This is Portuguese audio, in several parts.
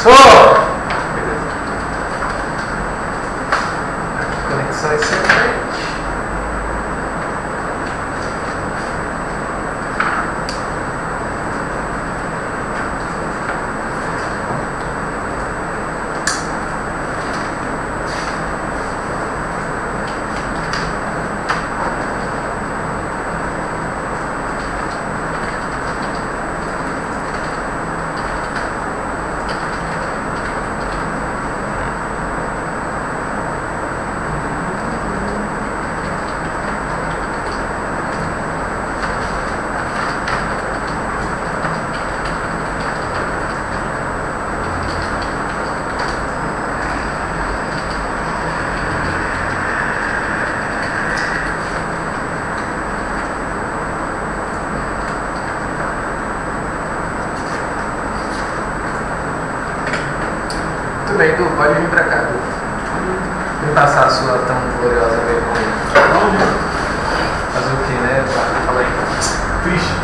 Show! Conexão excelente. Tudo bem, Du, pode vir pra cá, Du. Vem passar a sua tão gloriosa vergonha. Fazer o que, né? Fala aí. Triste.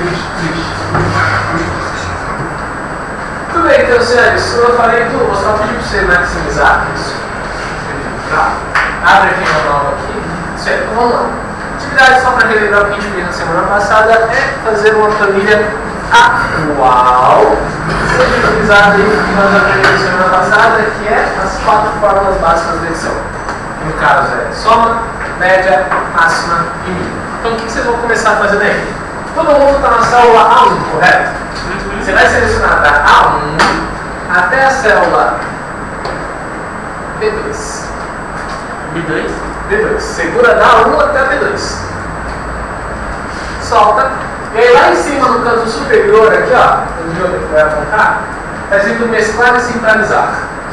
Tudo bem, então, senhores. Eu falei, Du, vou só pedir pra você maximizar isso. Tá? Abre aqui uma nova aqui. Certo, então vamos lá. Atividade só para relembrar o que a gente fez na semana passada é fazer uma planilha atual. Seja utilizado aí o que nós aprendemos na semana passada, que é as 4 fórmulas básicas da edição. No caso é soma, média, máxima e mínima. Então o que vocês vão começar a fazer daí? Todo mundo está na célula A1, correto? Você vai selecionar da A1 até a célula B2. B2? B2. Segura da A1 até a B2. Solta. E aí lá em cima no canto superior aqui, ó, onde vai apontar, está escrito mesclar e sincronizar.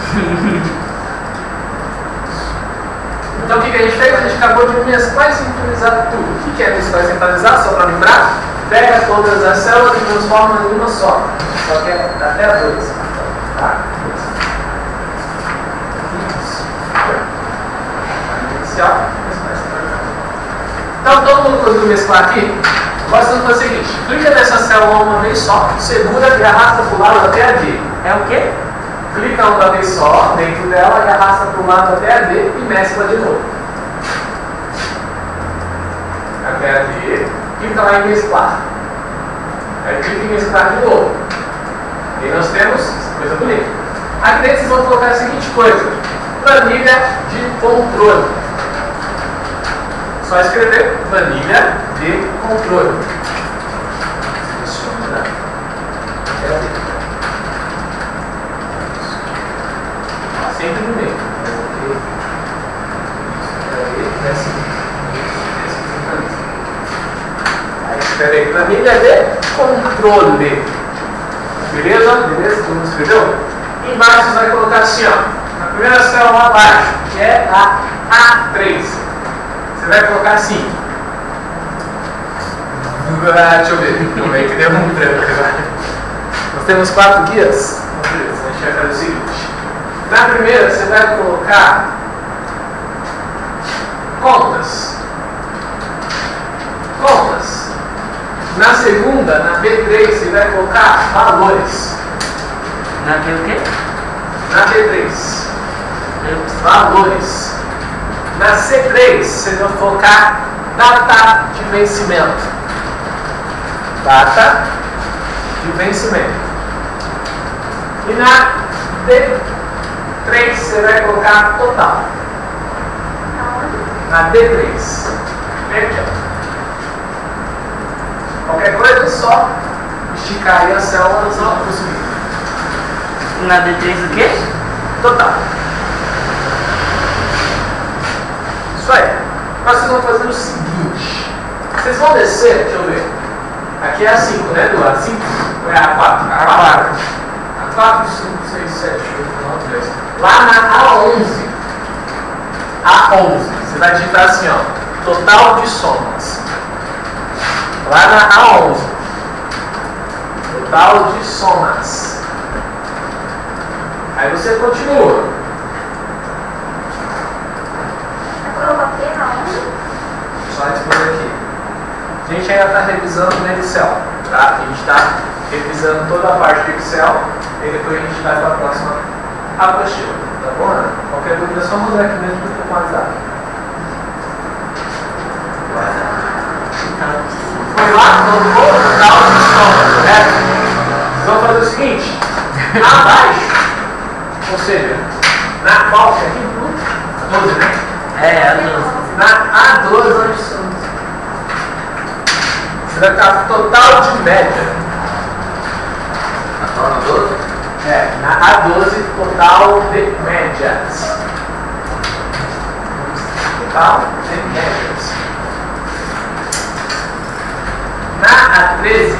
Então o que a gente fez? A gente acabou de mesclar e sincronizar tudo. O que é mesclar e sincronizar? Só para lembrar, pega todas as células e transforma em uma só. Só que é até a 2. Tá? Isso. Inicial, mesclar e sincronizar. Então todo mundo conseguiu mesclar aqui? Basta fazer o seguinte, clica nessa célula uma vez só, segura e arrasta para o lado até a D. É o quê? Clica uma vez só dentro dela e arrasta para o lado até a D e mescla de novo. Até a D, clica lá em mesclar. Aí clica em mesclar de novo. E nós temos essa coisa bonita. Aqui dentro vocês vão colocar a seguinte coisa, planilha de controle. Só escrever planilha de controle. Seleciona. Sempre no meio. Aí espera aí, planilha de controle. Beleza? Beleza? Todo mundo escreveu? Embaixo você vai colocar assim, ó. Na primeira célula abaixo, que é a A3. Você vai colocar assim. Deixa eu ver. Como é que deu um branco agora? Nós temos 4 guias. A gente vai fazer o seguinte. Na primeira, você vai colocar contas. Contas. Na segunda, na B3, você vai colocar valores. Na B o quê? Na B3. Valores. Na C3, você vai colocar data de vencimento. Data de vencimento. E na D3, você vai colocar total. Na D3. Aqui, qualquer coisa, só esticar aí a célula só para subir. Na D3 o quê? Total. Isso aí. Nós vamos fazer o seguinte. Vocês vão descer, deixa eu ver. Aqui é a 5, né, Eduardo? A 5 ou é a 4? A 4, 5, 6, 7, 8, 9, 10. Lá na A11. Você vai digitar assim, ó. Total de somas. Lá na A11. Total de somas. Aí você continua. Só responder aqui. A gente ainda está revisando o Excel, tá? A gente está revisando toda a parte do Excel e depois a gente vai para a próxima apostila, tá bom, Ana? Qualquer dúvida é só mandar aqui mesmo que eu estou com o WhatsApp. Foi lá, colocou o total de soma, correto? Vamos fazer o seguinte, abaixo, ou seja, na qual que é aqui? 12, né? É, a 12. Na A12, você vai ficar total de média. Na 12? É, na A12, total de médias. Total de médias. Na A13,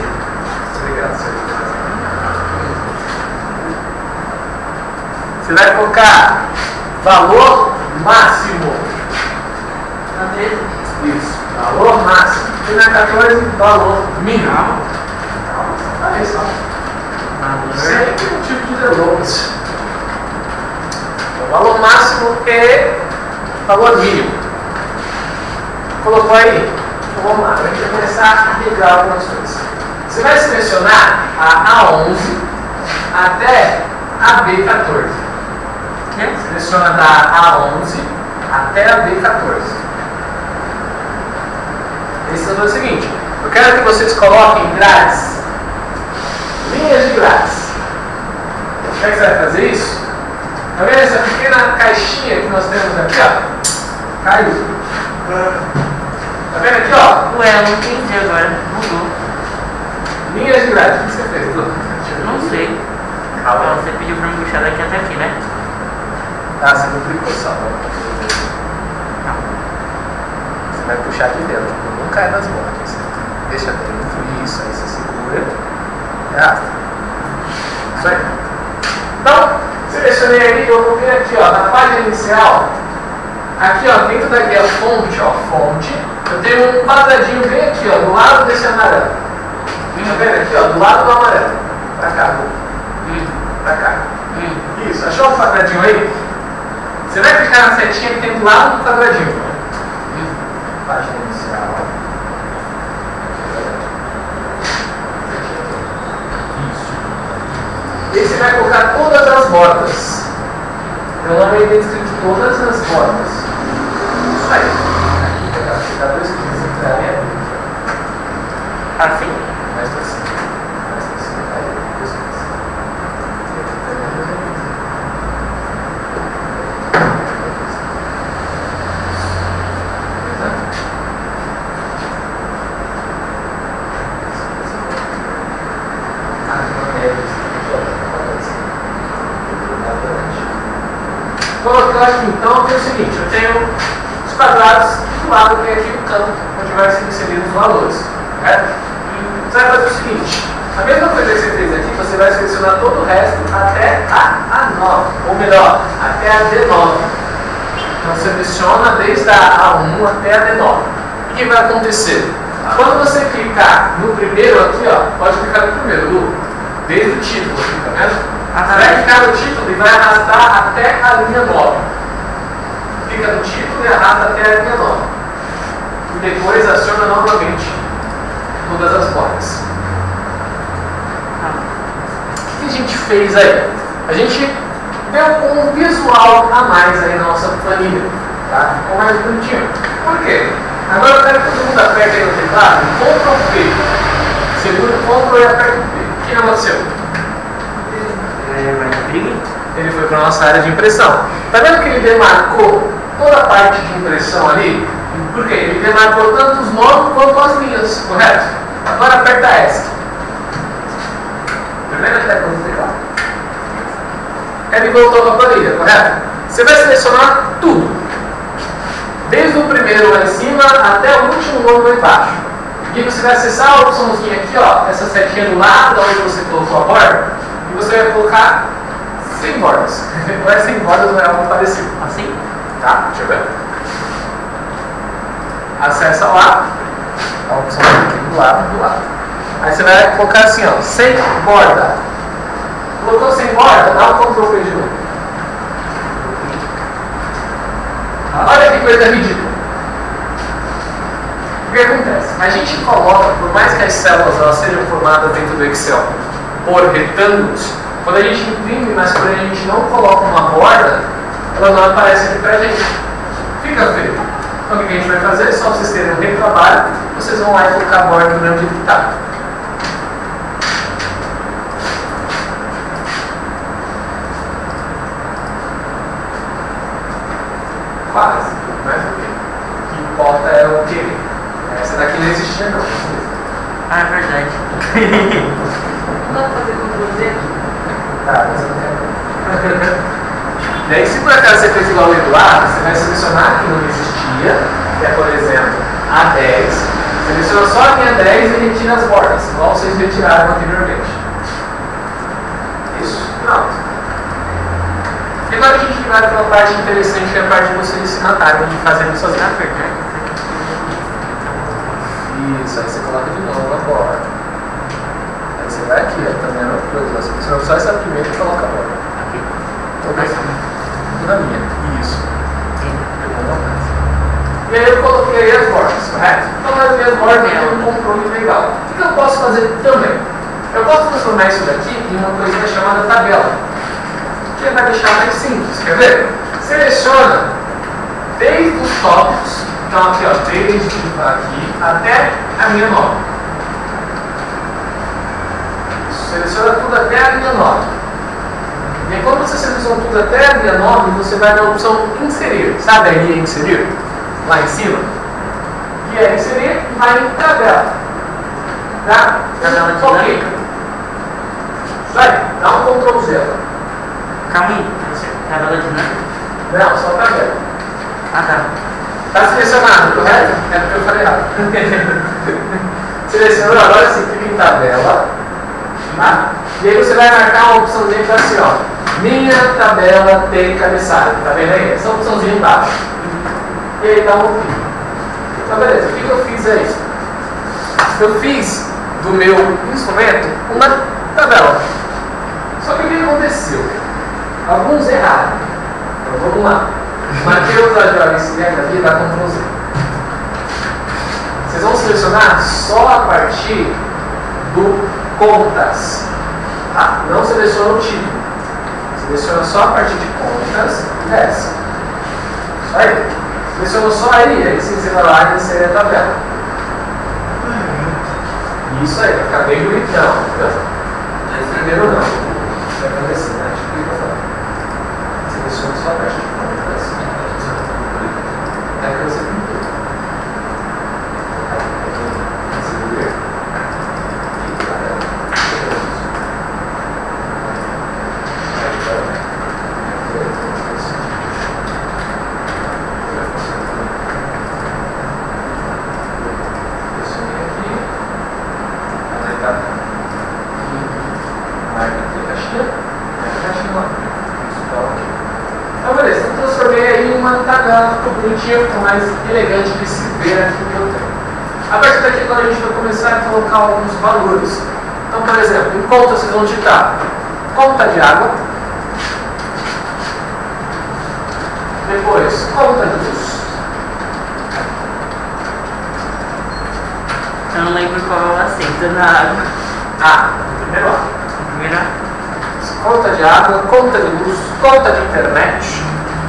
você vai colocar valor máximo. Na 13? Isso, valor máximo. E na 14, valor mínimo. Olha só. Sempre um tipo de deload. O valor máximo é valor mínimo. Colocou aí? Então vamos lá, a gente vai começar a ligar algumas coisas. Você vai selecionar a A11 até a B14. Seleciona da A11 até a B14. Esse é o seguinte, eu quero que vocês coloquem grades, linhas de grades. Como é que você vai fazer isso? Tá vendo essa pequena caixinha que nós temos aqui, ó? Caiu. Tá vendo aqui, ó? Ué, eu não entendi agora. Mudou. Linhas de grades. O que você fez, Dudu? Não sei. Calma. Você pediu pra me puxar daqui até aqui, né? Ah, você não clicou só. Você vai puxar aqui dentro. Não cai nas bordas. Deixa dentro. Isso, aí você segura. E arrasta. Isso aí. Então, selecionei aqui, eu vou vir aqui, ó, na página inicial. Aqui, ó, dentro daqui a fonte, ó, fonte. Eu tenho um quadradinho bem aqui, ó, do lado desse amarelo. Tá vendo aqui, ó, do lado do amarelo. Pra cá, pra cá. Isso, achou um quadradinho aí? Você vai clicar na setinha que tem do lado do quadradinho. Página inicial. Isso. E aí você vai colocar todas as bordas. Meu nome é escrito todas as bordas. Isso aí. Aqui dá 2 cliques aqui na linha. Assim? Mais assim. Mais assim. Aí, 2 cliques. Colocando aqui, então, tem o seguinte, eu tenho os quadrados do lado que é aqui o campo onde vai ser inserido os valores, correto? Você vai fazer o seguinte, a mesma coisa que você fez aqui, você vai selecionar todo o resto até a A9, ou melhor, até a D9. Então seleciona desde a A1 até a D9. O que vai acontecer? Quando você clicar no primeiro aqui, ó, pode clicar no primeiro, Lu, desde o título aqui, tá vendo? Você vai clicar no título e vai arrastar até a linha 9. Clica no título e arrasta até a linha 9. E depois aciona novamente todas as portas. O que a gente fez aí? A gente deu um visual a mais aí na nossa planilha. Tá? Ficou mais bonitinho. Por quê? Agora eu quero que todo mundo aperte aí no teclado, Ctrl P. Segura o Ctrl e aperta o P. O que aconteceu? Ele foi para a nossa área de impressão. Está vendo que ele demarcou toda a parte de impressão ali? Por quê? Ele demarcou tanto os nomes quanto as linhas, correto? Agora aperta ESC. Primeira tecla do teclado. Ele voltou para a planilha, correto? Você vai selecionar tudo. Desde o primeiro lá em cima até o último nome lá embaixo. E você vai acessar a opçãozinha aqui, ó, essa setinha do lado de onde você colocou a borda. E você vai colocar sem bordas. Não é sem bordas, mas é algo parecido. Assim? Tá? Deixa eu ver. Acessa lá. A opção aqui do lado. Aí você vai colocar assim, ó, sem borda. Colocou sem borda, dá um Ctrl V de novo. Olha que coisa ridícula. O que acontece? a gente coloca, por mais que as células elas sejam formadas dentro do Excel por retângulos, quando a gente imprime, mas quando a gente não coloca uma borda, ela não aparece aqui pra gente. Fica feio. Então o que a gente vai fazer? Só vocês terem um retrabalho, vocês vão lá e colocar a borda do grande que tá. Quase, mas o que importa é o querer. Essa daqui não existia não. Ah, é verdade. Não dá pra fazer Ctrl Z? Tá, mas eu não quero. E aí, se por acaso você fez igual o Eduardo, você vai selecionar que não existia, que é, por exemplo, A10. Seleciona só a linha 10 e retira as bordas, igual vocês retiraram anteriormente. Isso, pronto. E agora a gente vai para uma parte interessante, que é a parte de vocês destinatarem de fazerem suas gráficas. Isso, aí você coloca de novo a borda. Aí você vai aqui, ó, também é uma coisa. Você seleciona só essa primeira e coloca a borda. Aqui. Tudo na minha. Isso. E aí eu coloquei as bordas, correto? Então nas minhas bordas tem um controle legal. O que eu posso fazer também? Eu posso transformar isso daqui em uma coisa chamada tabela, que vai deixar mais simples. Quer ver? Seleciona desde os tópicos, então aqui ó, desde aqui até a linha 9. Seleciona tudo até a linha 9. E aí, quando você seleciona tudo até a linha 9, você vai na opção inserir. Sabe a linha inserir? Lá em cima. E aí inserir e vai em tabela. Tá? Tabela de Ok. Isso aí. Dá um Ctrl Z. Calma aí. Tabela dinâmica? Não, só tabela. Ah, tá. Tá selecionado, correto? É porque eu falei errado. Selecionou, agora sim, clica em tabela. Tá? E aí você vai marcar uma opçãozinha que tá assim, ó. Minha tabela tem cabeçalho. Tá vendo aí? Essa opçãozinha embaixo. E aí dá um clique. Então beleza, o que eu fiz é isso? Eu fiz do meu instrumento uma tabela. Só que o que aconteceu? Alguns erraram. Então vamos lá. Mateus, Ajor e Silene aqui dá Ctrl Z. Vocês vão selecionar só a partir do contas. Tá? Não seleciona o título. Seleciona só a partir de contas e desce. Isso aí. Selecionou só aí você vai lá e insere a tabela. Isso aí, vai ficar bem bonitão, entendeu? Mas primeiro não. Vai fazer assim, né? Tipo, o que eu falo? Seleciona só a partir de contas. Aí que você pintou. Então beleza, eu transformei aí uma tabela, ficou bonitinha, ficou mais elegante de se ver aqui que eu tenho. A partir daqui agora a gente vai começar a colocar alguns valores. Então, por exemplo, em conta vocês vão digitar conta de água, depois conta de luz. Eu não lembro qual é o acento na água. Ah, primeiro A. Primeira? Conta de água, conta de luz, conta de internet.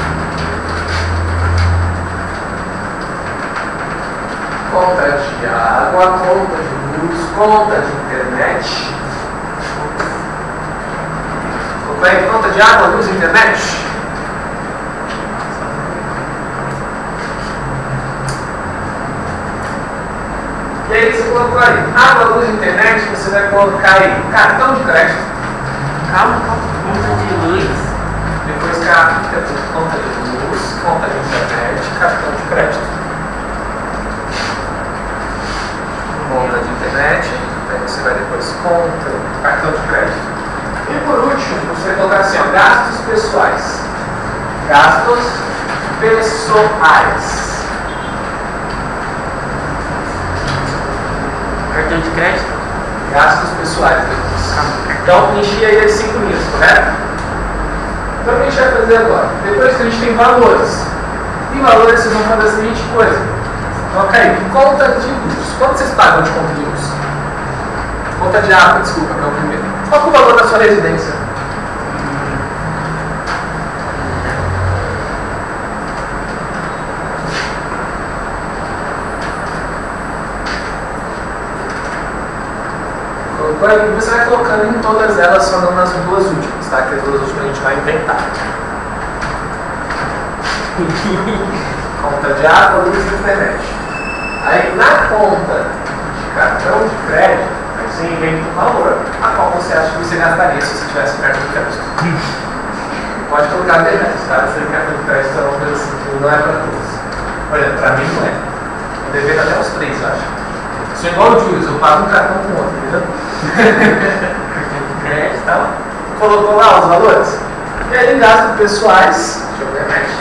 Conta de água, conta de luz, conta de internet. Tudo bem? Conta de água, luz e internet. E aí você colocou aí, água, luz e internet, você vai colocar aí cartão de crédito. Calma, conta de luz. Depois conta de luz, conta de internet, cartão de crédito. Conta de internet, aí você vai depois conta, cartão de crédito. E por último, você vai colocar assim, ó, gastos pessoais. Gastos pessoais. Cartão de crédito? Gastos pessoais depois. Então, enchi aí as 5 linhas, correto? Então, o que a gente vai fazer agora? Depois que a gente tem valores. E valores, vocês vão fazer a seguinte coisa. Ok, conta de luz. Quanto vocês pagam de conta de luz? Conta de água, desculpa, que é o primeiro. Qual é o valor da sua residência? Você vai colocando em todas elas, só não nas duas últimas, tá? Que as duas últimas a gente vai inventar. Conta de água, luz e internet. Aí na conta de cartão de crédito, aí você inventa um valor a qual você acha que você gastaria se você tivesse cartão de crédito. Pode colocar internet, tá? Se cartão de crédito é uma coisa assim que não é para todos. Olha, para mim não é. Eu deveria até os 3, eu acho. Sou igual o Julius, eu pago um cartão com outro, entendeu? Então, colocou lá os valores. E aí, gastos pessoais. Deixa eu ver mais.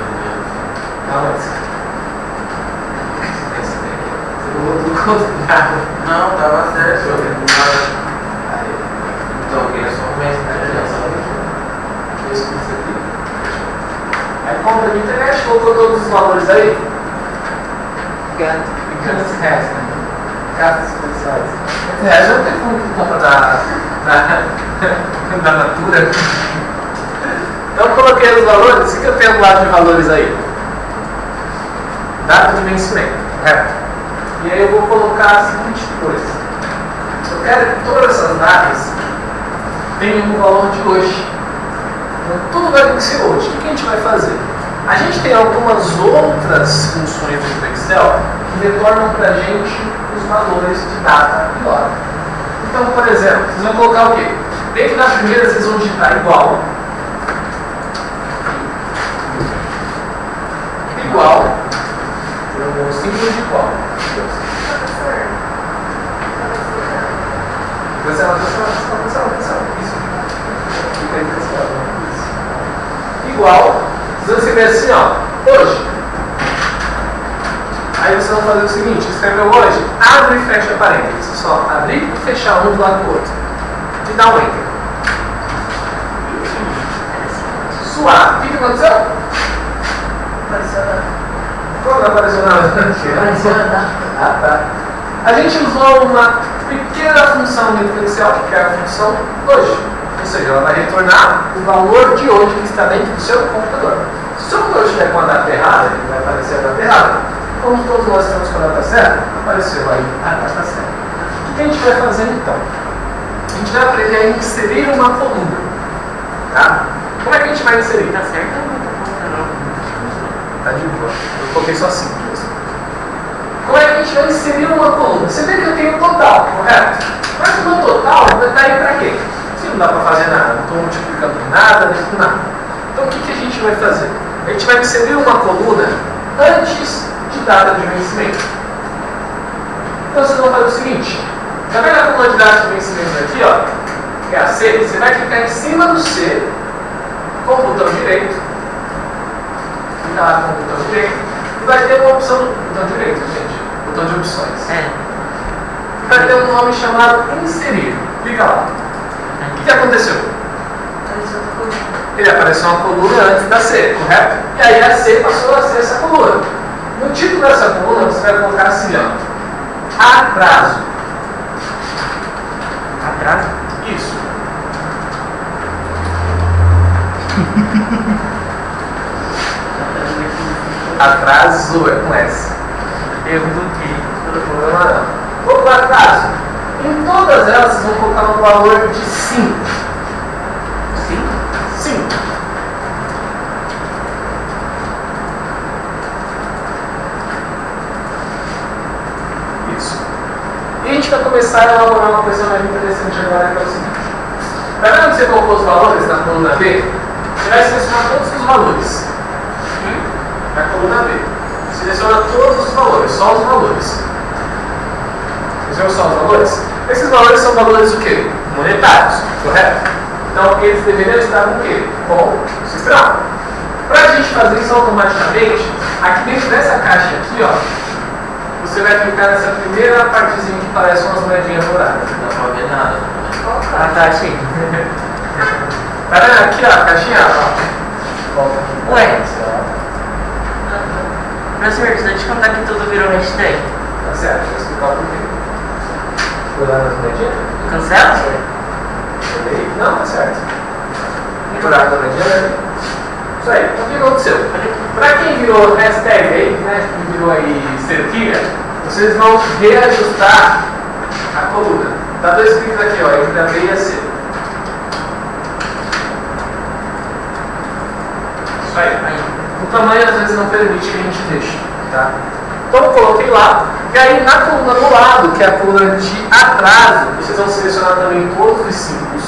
Tudo contrário. Não, tava certo. Deixa eu ver. Então, eu queria só começar Isso aqui. Aí, conta de internet, colocou todos os valores aí. Pequenos reais, né? Gastos pessoais. Reais não tem como que compra da Natura. Então eu coloquei os valores. O que eu tenho do lado de valores aí? Data de vencimento, correto? E aí eu vou colocar a seguinte coisa. Eu quero que todas essas datas tenham um valor de hoje. Então, tudo vai vencer hoje. O que a gente vai fazer? A gente tem algumas outras funções do Excel que retornam para a gente os valores de data e hora. Então, por exemplo, vocês vão colocar o quê? Dentro da primeira, vocês vão digitar igual. Igual. O símbolo de igual. Cancela. Isso. Fica aí cancelado. Igual. Vocês vão escrever assim, ó. Hoje. Aí vocês vão fazer o seguinte, escreveu hoje, abre e fecha parênteses. Só abrir e fechar um do lado do outro. E dá um enter. Suave. O que aconteceu? Apareceu nada. Como não apareceu nada? Apareceu nada. Ah, tá. A gente usou uma pequena função dentro do Excel, que é a função hoje. Ou seja, ela vai retornar o valor de hoje que está dentro do seu computador. Se o seu computador estiver com a data errada, ele vai aparecer a data errada. Como todos nós estamos com a data certa, apareceu aí a data certa. O que a gente vai fazer então? A gente vai aprender a inserir uma coluna. Tá? Como é que a gente vai inserir? Tá certo ou não? Tá de boa. Eu coloquei só 5. Como é que a gente vai inserir uma coluna? Você vê que eu tenho o total, correto? Mas o meu total vai estar aí para quê? Se não dá para fazer nada, não estou multiplicando nada, nem nada. Então o que a gente vai fazer? A gente vai inserir uma coluna antes de data de vencimento. Então vocês vão fazer o seguinte. Tá vendo a coluna de data de vencimento aqui, ó? Que é a C? Você vai clicar em cima do C com o botão direito. Clicar lá com o botão direito. E vai ter uma opção do botão direito, gente. Botão de opções. E vai ter um nome chamado inserir. Clica lá. O que aconteceu? Ele apareceu uma coluna antes da C, correto? E aí a C passou a ser essa coluna. No título dessa coluna você vai colocar assim, ó. Atraso. Atraso? Isso. Atraso é com S. Eu bloqueei. Não tem problema não. Vou para atraso. Em todas elas vocês vão colocar um valor de 5. 5? Isso. E a gente vai começar a elaborar uma coisa mais interessante agora, que é o seguinte. Tá vendo que você colocou os valores na coluna B? Você vai selecionar todos os valores. Na coluna B. Seleciona todos os valores, só os valores. Vocês viram só os valores? Esses valores são valores o quê? Monetários, correto? Então eles deveriam estar com o quê? Com cifrão. Para a gente fazer isso automaticamente, aqui dentro dessa caixa aqui, ó, você vai clicar nessa primeira partezinha que parece umas moedinhas douradas. Não dá pra ver nada. Ah, tá, achei. Tá vendo aqui, ó, a caixinha? Ó. Volta aqui. Ué. Professor, deixa eu te contar que tudo virou hashtag. Tá certo, vou explicar o porquê. Foi lá nas moedinhas? Cancela? Olhei. Não, tá certo. Buraco da moedinha. Isso aí. Então o que aconteceu? Pra quem virou hashtag aí, né? Quem virou aí cerquilha, vocês vão reajustar a coluna. Tá dois cliques aqui, ó, entre a B e a C. Isso aí. O tamanho às vezes não permite que a gente deixe, tá? Então eu coloquei lá, e aí na coluna do lado, que é a coluna de atraso, vocês vão selecionar também todos os símbolos.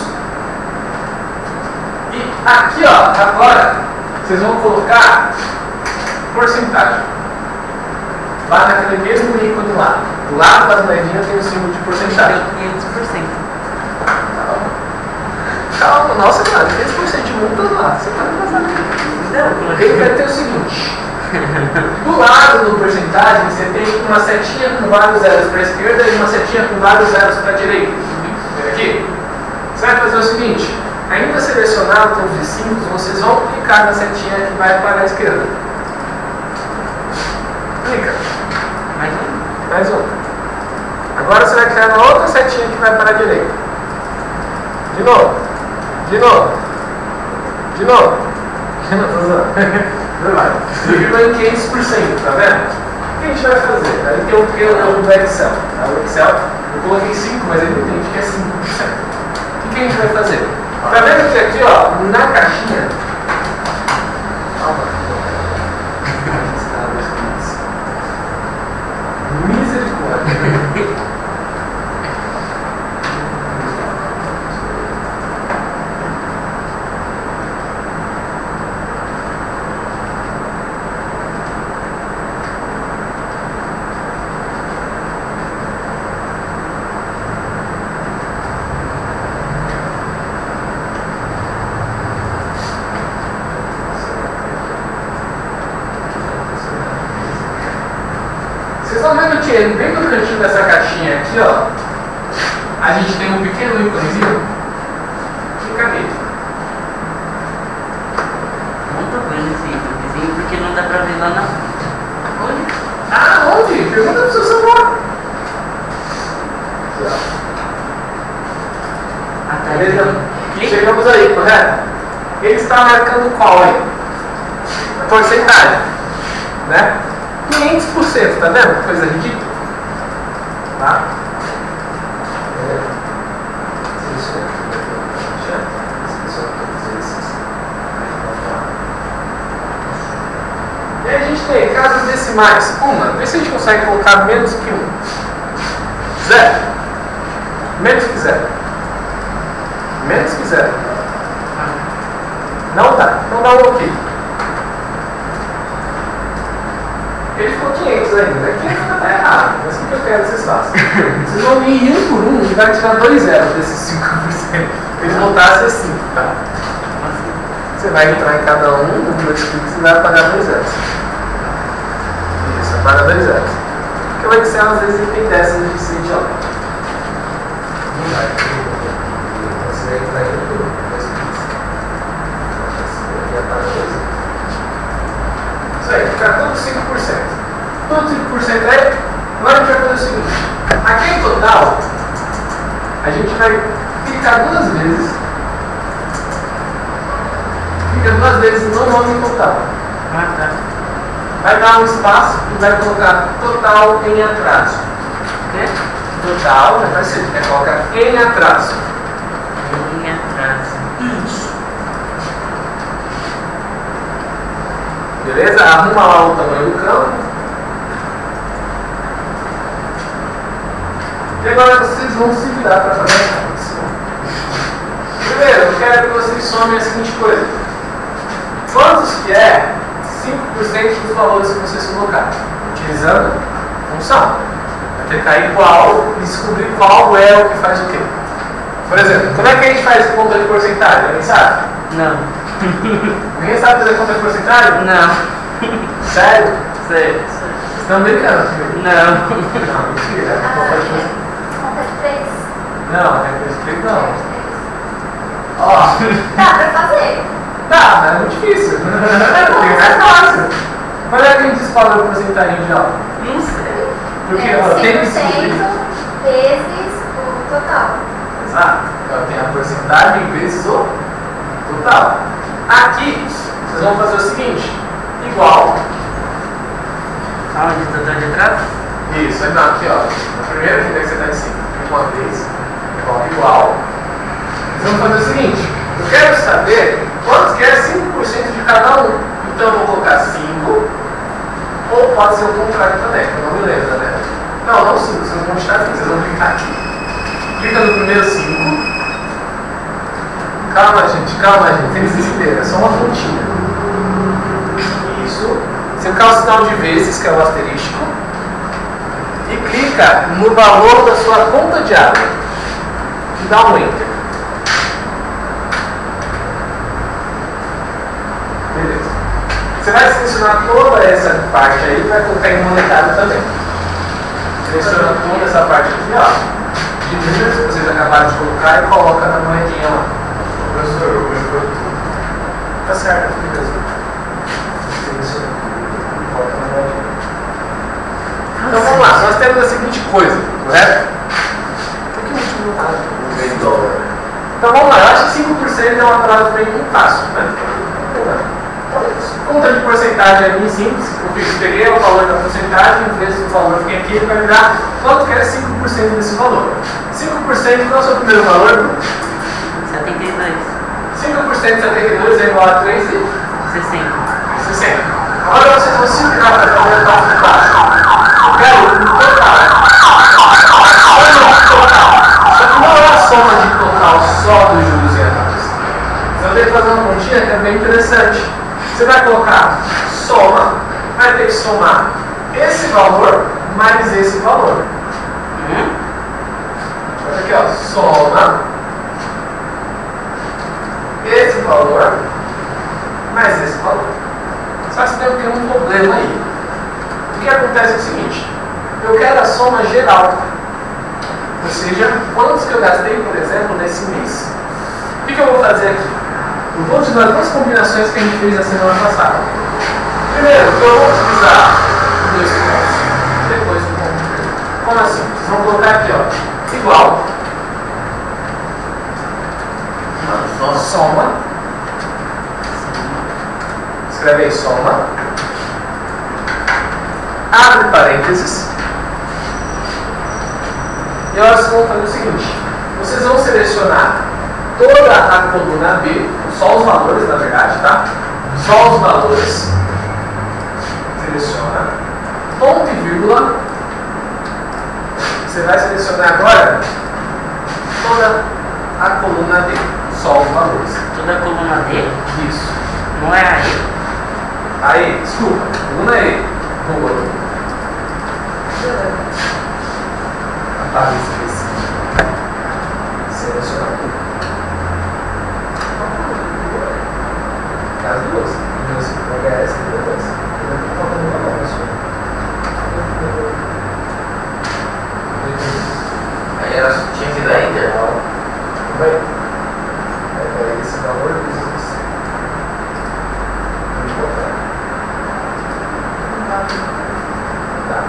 E aqui, ó, agora, vocês vão colocar porcentagem. Lá naquele mesmo ícone lá. Do lado das moedinhas tem o símbolo de porcentagem. 500%. Calma, nossa, cara, 500% de multa lá. Você tá passando aqui. Ele vai ter o seguinte. Do lado do porcentagem, você tem uma setinha com vários zeros para a esquerda e uma setinha com vários zeros para a direita. Vem aqui. Você vai fazer o seguinte. Ainda selecionado todos os símbolos, vocês vão clicar na setinha que vai para a esquerda. Clica. Mais um? Mais um. Agora você vai clicar na outra setinha que vai para a direita. De novo. De novo. De novo. Não vai. Virou em 500%, tá vendo? O que a gente vai fazer? Aí tem o do Excel. Tá? O Excel, eu coloquei 5, mas ele entende que é 5%. O que a gente vai fazer? Tá vendo que aqui, ó, na caixinha. Calma. Misericórdia. Vocês estão vendo que bem no cantinho dessa caixinha aqui, ó, a gente tem um pequeno íconezinho. Clica nele. Muito grande esse íconezinho, porque não dá pra ver lá na... Onde? Ah, onde? Pergunta pro seu celular. Ah, tá. Beleza? Clica. Chegamos aí, correto? Ele está marcando qual aí? A porcentagem, né? 500%, tá vendo? Coisa ridícula. Tá? E aí a gente tem casas decimais. Vê se a gente consegue colocar menos que 1. 0. Menos que 0. Menos que 0. Não dá. Então dá um OK. Ele ficou 500 ainda, né? 500 ainda tá errado, mas o que eu quero que vocês façam? Vocês vão ir 1 por 1 e vai tirar 2 zeros desses 5%. Eles voltassem a 5, tá? Você vai entrar em cada um, número de cliques e vai apagar 2 zeros. Isso, apaga 2 zeros. Porque o Excel às vezes ele tem dessas de se de alguém. Não vai. Você vai entrar em 2 cliques. E apaga 2 zeros. Isso aí, fica tudo 5%. Tudo 5% aí. Agora a gente vai fazer o seguinte. Aqui em total, a gente vai clicar 2 vezes. Clica 2 vezes no nome total. Ah, tá. Vai dar um espaço e vai colocar total em atraso. O quê? Total, vai ser, colocar em atraso. Em atraso. Isso. Beleza? Arruma lá o tamanho do campo. E agora vocês vão se virar para fazer a condição. Primeiro, eu quero que vocês somem a seguinte coisa. Quantos que é 5% dos valores que vocês colocaram? Utilizando a função. Vai clicar igual e descobrir qual é o que faz o quê. Por exemplo, como é que a gente faz conta de porcentagem? Alguém sabe? Não. Ninguém sabe fazer conta de porcentagem? Não. Sério? Sei. Vocês estão brincando comigo? Não. Não, mentira. Conta de 3. Não, não. Ó, Dá pra fazer. tá, mas é muito difícil. Tem mais fácil. Mas é que a gente diz qual é a porcentagem de alta? Não sei. Porque É ela tem que 5% descobrir. vezes o total. Exato. Ela tem a porcentagem vezes o total. Aqui, vocês vão fazer o seguinte. Igual. Aonde total de atraso? Isso, aí não, aqui ó. Na primeira que você está em cima. Uma vez. Igual. Vocês vão fazer o seguinte. Eu quero saber quantos que é 5% de cada um. Então eu vou colocar 5. Ou pode ser o contrário também, que eu não me lembro, né? Não 5, vocês vão continuar aqui, vocês vão clicar aqui. Clica no primeiro 5. Calma, gente, sem desespero, é só uma pontinha. Isso. Você clicar o sinal de vezes, que é o asterístico, e clica no valor da sua conta de água. E dá um Enter. Beleza. Você vai selecionar toda essa parte aí e vai colocar em monetário também. Seleciona toda essa parte aqui, ó, de números que vocês acabaram de colocar e coloca na moedinha lá. Professor, eu vou tudo. Tá certo, tudo mesmo. Seleciona tudo, coloca na moedinha. Então vamos lá, nós temos a seguinte coisa, correto? Por que a gente não tá no dólar? Então vamos lá, eu acho que 5% é uma palavra bem fácil, né? Conta de porcentagem é bem simples. Eu peguei o valor da porcentagem, vezes o valor que tem aqui, ele vai me dar quanto que é 5% desse valor. 5%, qual é o seu primeiro valor? 72. 5% de 72 é igual a 3 e 60. Agora vocês vão se virar para fazer a parte de baixo. Eu quero o total. Só que não é a soma de total só dos juros e entradas. Você vai ter que fazer uma continha que é bem interessante. Você vai colocar soma, vai ter que somar esse valor mais esse valor. Olha aqui, ó, soma esse valor mais esse valor. Só que você tem que ter um problema aí. O que acontece é o seguinte: eu quero a soma geral, ou seja, quantos que eu gastei, por exemplo, nesse mês. O que eu vou fazer aqui? Eu vou utilizar duas combinações que a gente fez na semana passada. Primeiro, eu vou utilizar dois pontos, depois um ponto. Como assim? Vocês vão colocar aqui, ó, igual, soma, escreve aí soma, abre parênteses, e agora vocês vão fazer o seguinte: vocês vão selecionar toda a coluna B, só os valores, na verdade, tá? Só os valores. Seleciona. Ponto e vírgula. Você vai selecionar agora toda a coluna D, só os valores. Toda a coluna D? Isso. Não é a E. Aí, desculpa, coluna E. Boa. Apaga isso aqui. Seleciona tudo. As duas. VHS e depois. Aí ela tinha que dar Enter. Vai. Aí esse valor vezes isso. Vou botar. Tá.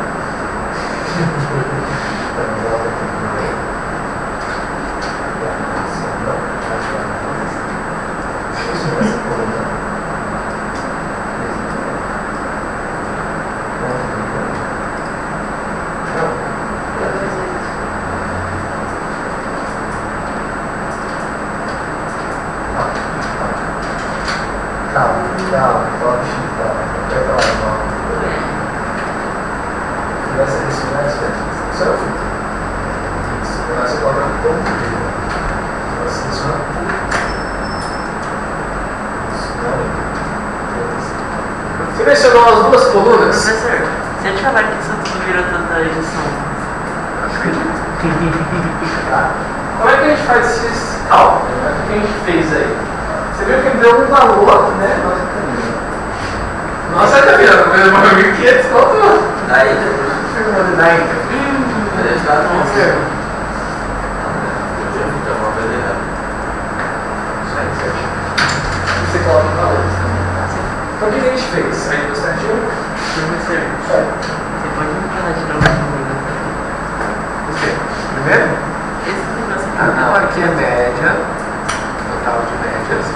Calma, pode chutar. Aperta lá a mão. Você vai selecionar isso aqui. Isso é o filtro. Isso. Agora você coloca no ponto dele. Vai selecionar tudo. Isso. Não. Selecionou as duas colunas? Professor, se eu te falar que isso tudo virou toda a edição. Acredito. Tá. Como é que a gente faz esses cálculos? O que a gente fez aí? Você viu que deu um valor, né? Nossa caminhão, coisa para 1.500 conto. Daí, Daí. ele está no Confirma. Então, uma coisa errada. Isso aí, certinho. Você coloca o valor. Então o que a gente fez? Aí do certinho. Beleza.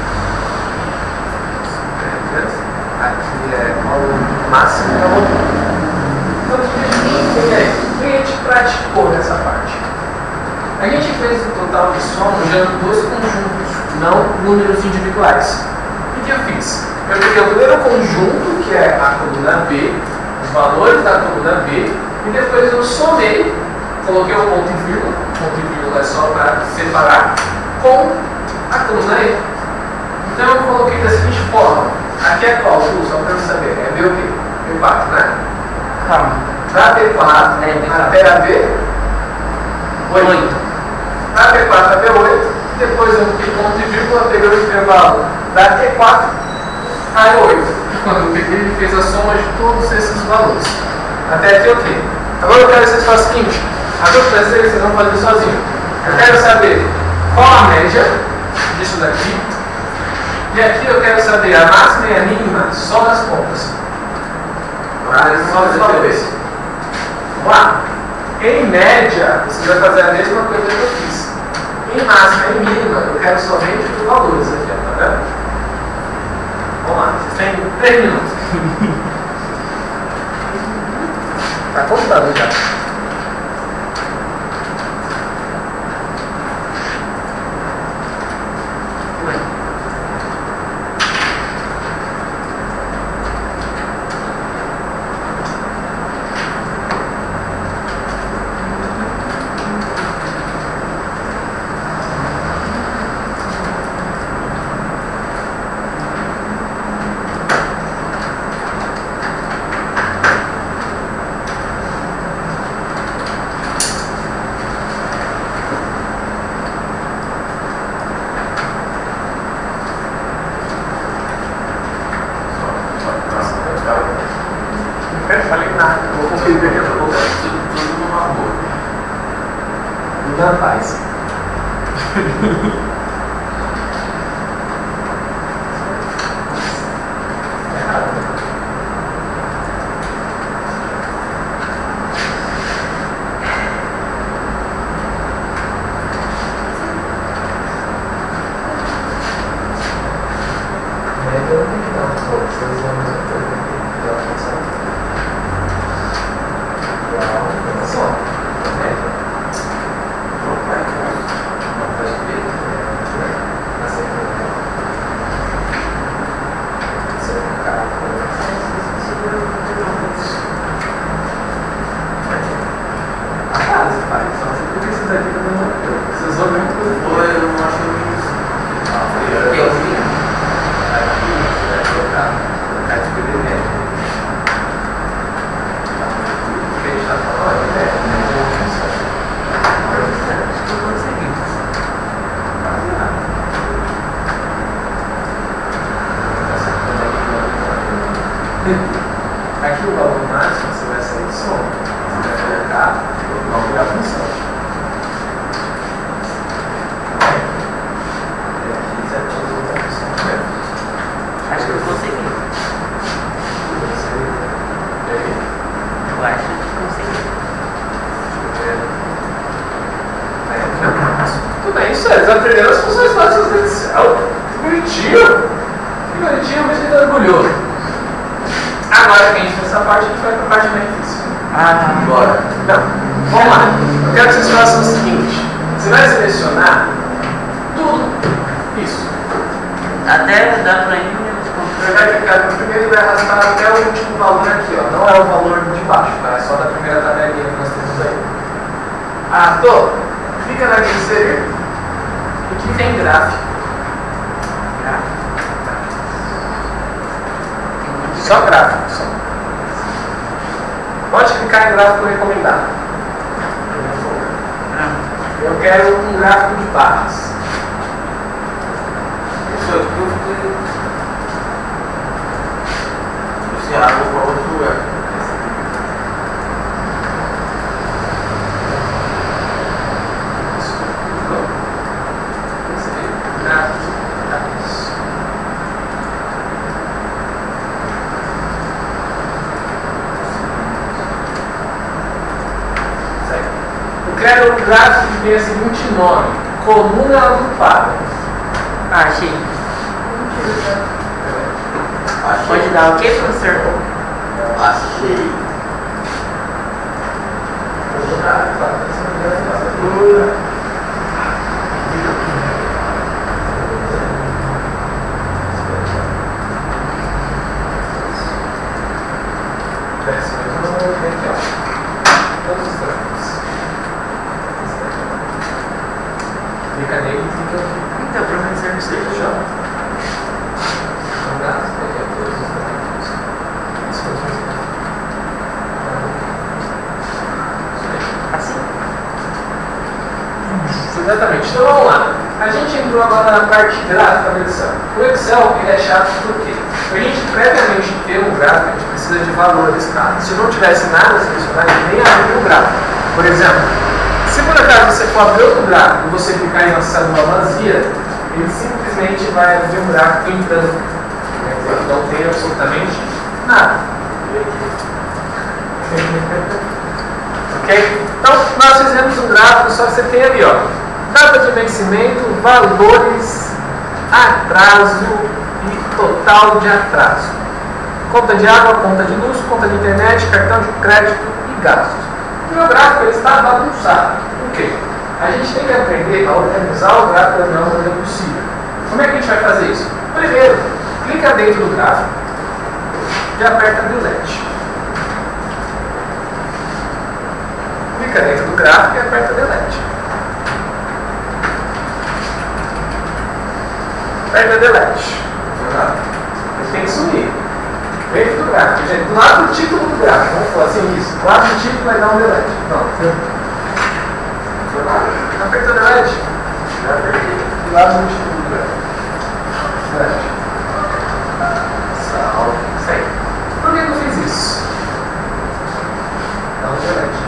Aqui é o máximo da altura. Então, o que a gente praticou nessa parte? A gente fez o total de soma usando dois conjuntos, não números individuais. O que eu fiz? Eu peguei o primeiro conjunto, que é a coluna B, os valores da coluna B, e depois eu somei, coloquei o ponto e vírgula é só para separar, com a coluna E. Então eu coloquei da seguinte forma: aqui é qual, Ju? Só para eu saber, é B o quê? B4, né? Calma. Da B4 até a B8. Da B4 até B8, depois eu coloquei ponto e vírgula, peguei o intervalo da T4 a E8. Quando eu peguei, ele fez a soma de todos esses valores. Até aqui, ok. Agora eu quero que vocês façam o seguinte: a dupla série vocês vão fazer sozinho. Eu quero saber qual a média disso daqui. E aqui eu quero saber a máxima e a mínima só das pontas. Só dos valores. Vamos lá. Em média, você vai fazer a mesma coisa que eu fiz. Em máxima e mínima, eu quero somente os valores aqui, ó, tá vendo? Vamos lá, vocês têm 3 minutos. Tá contando já. Aqui o valor máximo você vai sair de soma. Você vai colocar o valor da função. E aqui você ativa o valor da função. Acho que eu consegui. Eu acho que consegui. Tudo bem, isso é. Eles aprenderam as funções básicas do Excel. Que bonitinho. Que bonitinho, mas ele é orgulhoso. Agora que a gente fez essa parte, a gente vai para a parte mais difícil. Bora. Então, vamos lá. Eu quero que vocês façam o seguinte: você vai selecionar tudo isso. Até da planilha. Você vai clicar no primeiro e vai arrastar até o último valor aqui, ó. Não é o valor de baixo, tá? É só da primeira tabelinha que nós temos aí. Arrastou? Clica na inserir e clica em gráfico. Só gráfico, só. Pode clicar em gráfico recomendado. Eu quero um gráfico de barras. Isso aqui eu fiquei. Esse água para outro lugar. Eu quero um gráfico que tenha o seguinte nome: coluna agrupada. Ah, achei. Achei. Pode dar o quê, professor? Achei. Clica nele e clica aqui. Então, professor, você Fechou? assim? Exatamente. Então vamos lá. A gente entrou agora na parte gráfica do Excel. O Excel ele é chato porque a gente previamente ter um gráfico, a gente precisa de valores, tá? Se não tivesse nada selecionado, a gente nem abriu o gráfico. Por exemplo, se por acaso você for abrir outro gráfico e você clicar em uma célula vazia, ele simplesmente vai abrir um gráfico em branco. Ele não tem absolutamente nada. Ok? Então, nós fizemos um gráfico, só que você tem ali, ó, data de vencimento, valores, atraso e total de atraso. Conta de água, conta de luz, conta de internet, cartão de crédito e gastos. O meu gráfico ele está bagunçado. Por quê? A gente tem que aprender a organizar o gráfico da melhor maneira possível. Como é que a gente vai fazer isso? Primeiro, clica dentro do gráfico e aperta Delete. Clica dentro do gráfico e aperta Delete. Aperta Delete. Ele tem que sumir. Dentro do gráfico. Gente, do lado do título do gráfico. Vamos falar assim, isso. Do lado do título vai dar um Delete. Pronto. Aperta Delete. Já apertei. Do lado do título do gráfico. Delete. Salve. Isso aí. Por que eu fiz isso? Dá um Delete.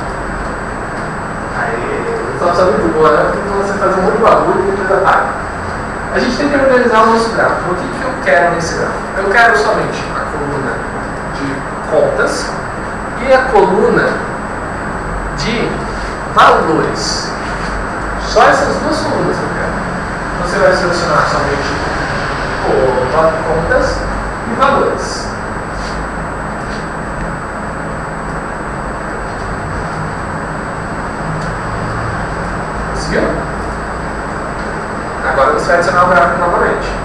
Aí, só muito boa, né? Porque você faz um monte de bagulho e depois apaga. A gente tem que organizar o nosso gráfico. O que eu quero nesse gráfico? Eu quero somente a coluna de contas e a coluna de valores. Só essas duas colunas eu quero. Você vai selecionar somente contas e valores. Conseguiu? Agora você vai adicionar o gráfico novamente.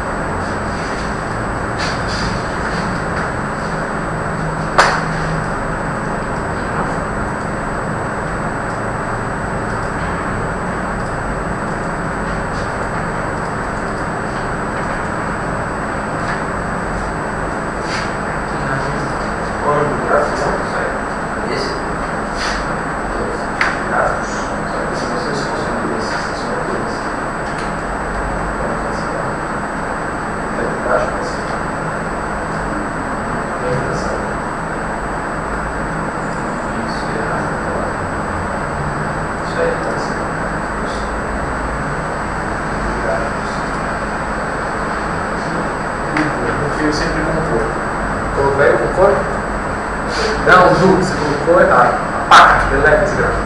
Eu sempre com cor. Colocou aí com cor? Não, Ju, você colocou errado. Apaga, deleta esse gráfico.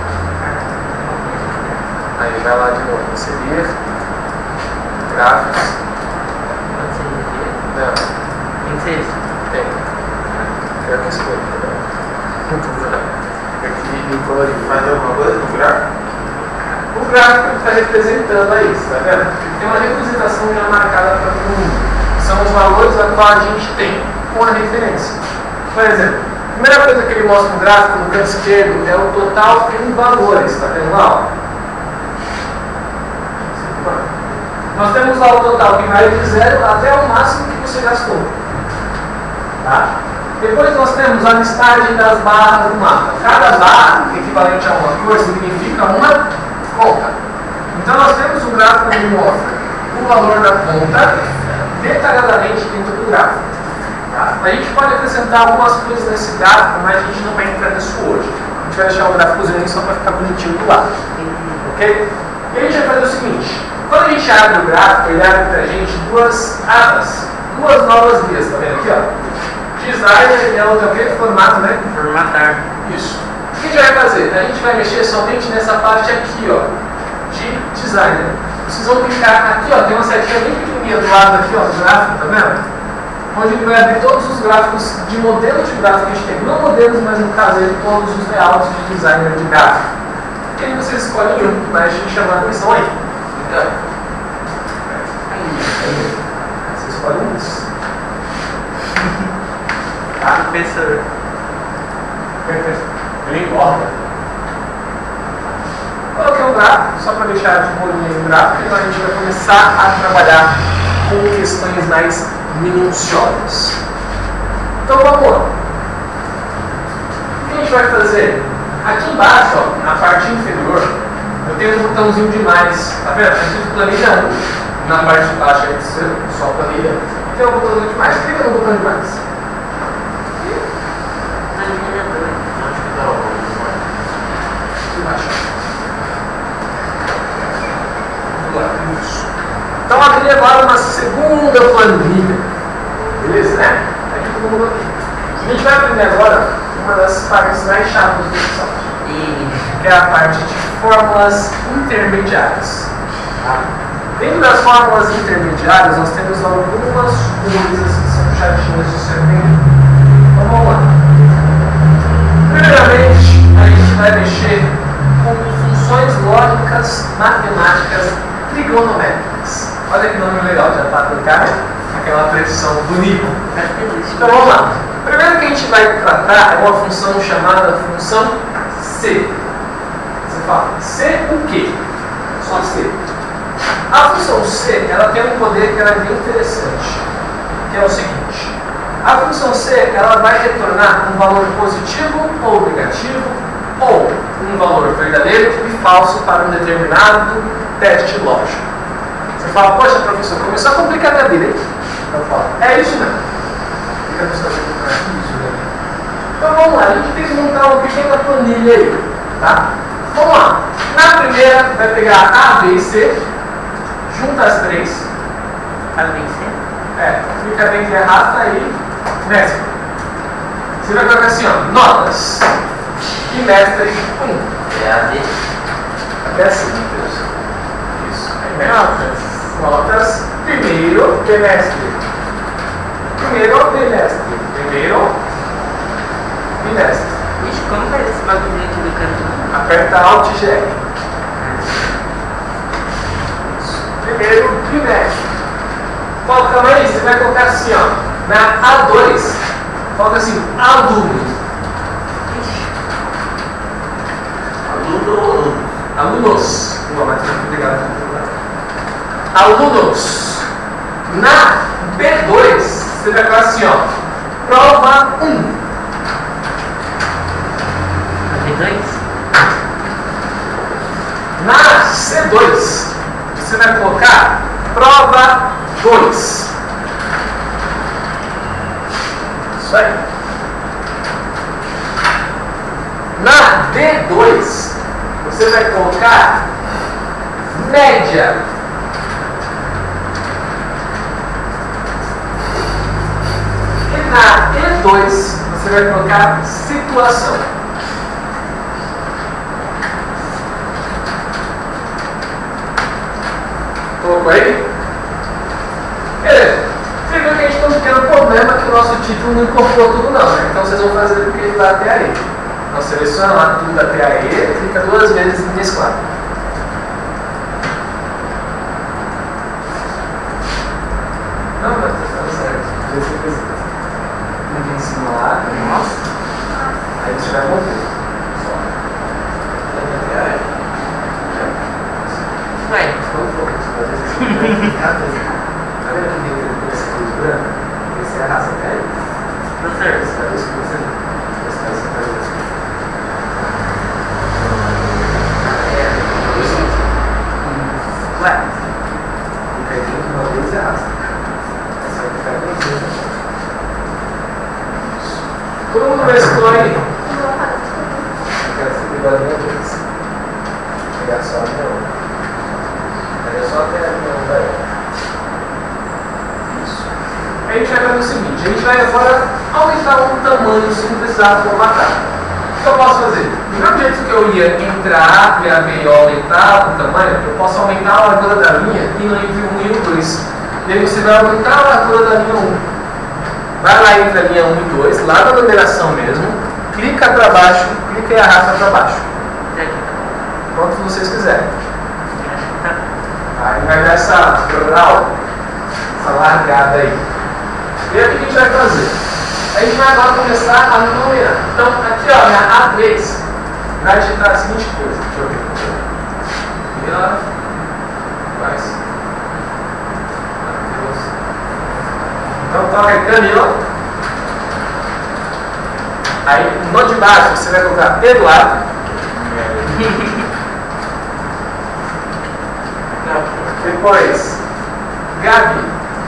Aí vai lá de novo, inserir, gráficos. Não. Tem que ser isso. Tem. Quero que escolha. Aqui em colorir. Mas alguma coisa no gráfico? O gráfico está representando aí, tá vendo? Tem uma representação já marcada para todo mundo. São os valores a qual a gente tem com a referência. Por exemplo, a primeira coisa que ele mostra no gráfico, no canto esquerdo, é o total em valores. Está vendo lá? Nós temos lá o total que vai de 0 até o máximo que você gastou. Tá? Depois nós temos a listagem das barras do mapa. Cada barra, equivalente a uma cor, significa uma conta. Então nós temos um gráfico que mostra o valor da conta detalhadamente dentro do gráfico. Tá? A gente pode acrescentar algumas coisas nesse gráfico, mas a gente não vai entrar nisso hoje. A gente vai deixar o gráficozinho só para ficar bonitinho do lado. Ok? E a gente vai fazer o seguinte: quando a gente abre o gráfico, ele abre para a gente duas abas, duas novas vias. Tá vendo aqui? Ó? Designer e a outra aqui, formato, né? Formatar. Isso. O que a gente vai fazer? A gente vai mexer somente nessa parte aqui, ó, de designer. Vocês vão clicar aqui, ó, tem uma setinha bem pequenininha do lado aqui, ó, do gráfico, tá vendo? Onde ele vai abrir todos os gráficos de modelos de gráfico que a gente tem. Não modelos, mas no caso aí, todos os layouts de designer de gráfico. E aí vocês escolhem um, mas a gente chama a atenção aí. Então, você escolhe um dos. Tá? Professor. Ele engorda. Coloquei um gráfico, só para deixar de bolinha o gráfico, então a gente vai começar a trabalhar com questões mais minuciosas. Então vamos lá. O que a gente vai fazer? Aqui embaixo, ó, na parte inferior, eu tenho um botãozinho de mais. Tá vendo? Aqui de planilha 1. Na parte de baixo é só planilha. Tem um botãozinho de mais. Clica no botão de mais. Planilha 2. Onde que tá o Embaixo. Vamos lá. Isso. Então abri agora uma segunda planilha. Beleza, né? Aqui todo mundo aqui. A gente vai aprender agora uma das partes mais chatas do software, que é a parte de fórmulas intermediárias. Tá? Dentro das fórmulas intermediárias, nós temos algumas coisas que são chatinhas de ser entendido. Então vamos lá. Primeiramente, a gente vai mexer com funções lógicas matemáticas trigonométricas. Olha que nome legal, já está aplicado aquela precisão bonita. Então vamos lá. Primeiro que a gente vai tratar é uma função chamada função C. Você fala, C o quê? Só C. A função C, ela tem um poder que ela é bem interessante, que é o seguinte. A função C, ela vai retornar um valor positivo ou negativo, ou um valor verdadeiro e falso para um determinado teste lógico. Você fala, poxa professor, começou a complicar a minha vida, hein? Eu falo, é isso mesmo. Então vamos lá, a gente tem que montar uma pequena planilha aí, tá? Vamos lá. Na primeira, vai pegar A, B e C, junta as três. A, B e C? É, fica bem que arrasta aí, mestre. Você vai colocar assim, ó, notas. E mestre 1. É a D. Até assim, isso. Aí, notas. Notas, primeiro bimestre. Primeiro bimestre. Primeiro bimestre. Ixi, como faz esse bagulho aqui do canto? Aperta Alt e G. Primeiro bimestre. Calma aí, você vai colocar assim, ó. Na A2, coloca assim, aluno. Alunos. Alunos. Na B2, você vai colocar assim, ó. Prova 1. B2? Na C2, você vai colocar prova 2. Isso aí. Na D2, você vai colocar média. E na E2, você vai colocar situação. Colocou aí? Beleza. Você viu que a gente tem um pequeno problema que o nosso título não incorporou tudo não, né? Então vocês vão fazer o que ele dá até aí. Então seleciona lá tudo até aí, clica 2 vezes em mesclar. Não, mas tá certo. Clica em cima lá, nossa. Aí você vai mover. Vai. Tá vendo que tem essa cruz branca? Esse é a raça, né? Professor. Esse é isso que você não. Esse é isso. Ué. Fica aí dentro de uma vez e arrasta. Essa vai ficar bem dentro. Todo mundo mesclou aí? Fica assim, igual de uma vez. Pegar só até outra. Pega só até a minha daí. Isso. Aí a gente vai fazer o seguinte, a gente vai agora aumentar o tamanho sem precisar formatar. que eu posso fazer? Do mesmo jeito que eu ia entrar e abrir e aumentar o tamanho, eu posso aumentar a largura da linha e no entre 1 e o 2. E aí você vai aumentar a largura da linha 1. Vai lá entre a linha 1 e 2, lá na numeração mesmo, clica para baixo, clica e arrasta para baixo. Quanto vocês quiserem. Aí vai dar essa largada aí. E aí o que a gente vai fazer? A gente vai agora começar a numerar. Então, aqui ó, minha A3 vai digitar a seguinte coisa. Deixa eu ver. Camila. Faz. Então toca aí, Camila. Aí no de baixo você vai colocar Eduardo. Depois Gabi.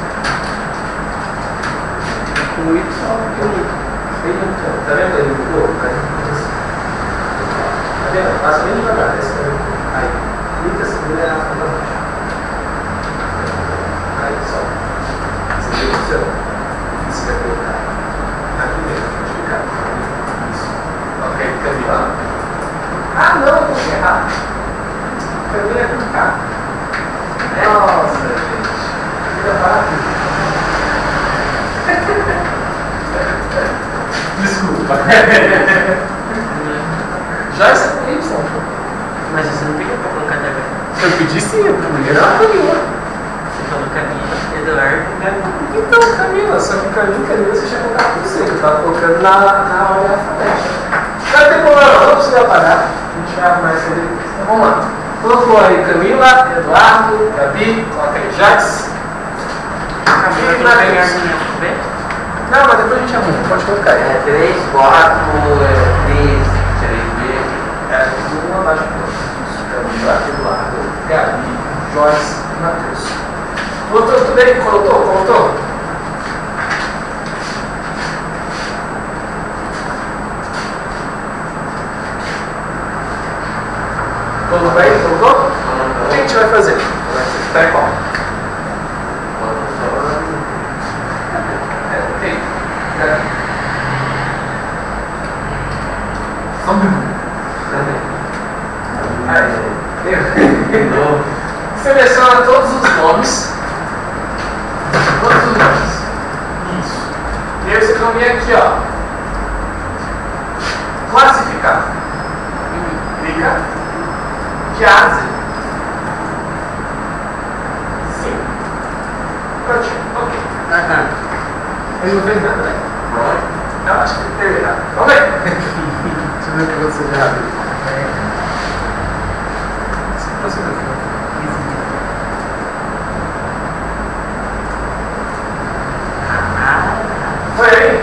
Com Y só tá vendo aí o corpo? Tá vendo? Passa bem devagar. Aí, clica, segura e arrasta pra baixo. Aí, só. Você vê o seu. Isso vai colocar. Aqui mesmo, clicar. Isso. Ok, Camila. Ah, não, eu vou errar. Camila é com K. Nossa, gente. Fica rápido. Desculpa. Joyce é com Y. Mas você não pediu pra colocar também. Eu pedi sim, a primeira era a Camila. Você falou Camila, Eduardo, Gabi. Então, Camila, só que Camila você já colocava por você. Eu tava colocando na ordem alfabética. Não tem problema, não precisa apagar. A gente vai arrumar isso aí depois. Então vamos lá. Colocou aí Camila, Eduardo, Gabi, coloca aí Jax. Camila tem que pegar assim, alfabeto? Não, mas depois a gente arruma, pode colocar aí. 3, 4, 3, 3B. Uma abaixo do outro. Isso, Camila, Eduardo, Gabi, Joyce e Matheus. Voltou tudo bem? Voltou? Tudo bem? Voltou? O que a gente vai fazer? Espera aí, qual? Seleciona todos os nomes. Isso. E aí você caminha aqui, ó. Classificar. Clica. De A a Z. Sim. Prontinho. Ok. Ele não fez nada, né? Eu acho que ele teve errado. Vamos ver. Deixa eu ver o que você já abriu. Foi aí?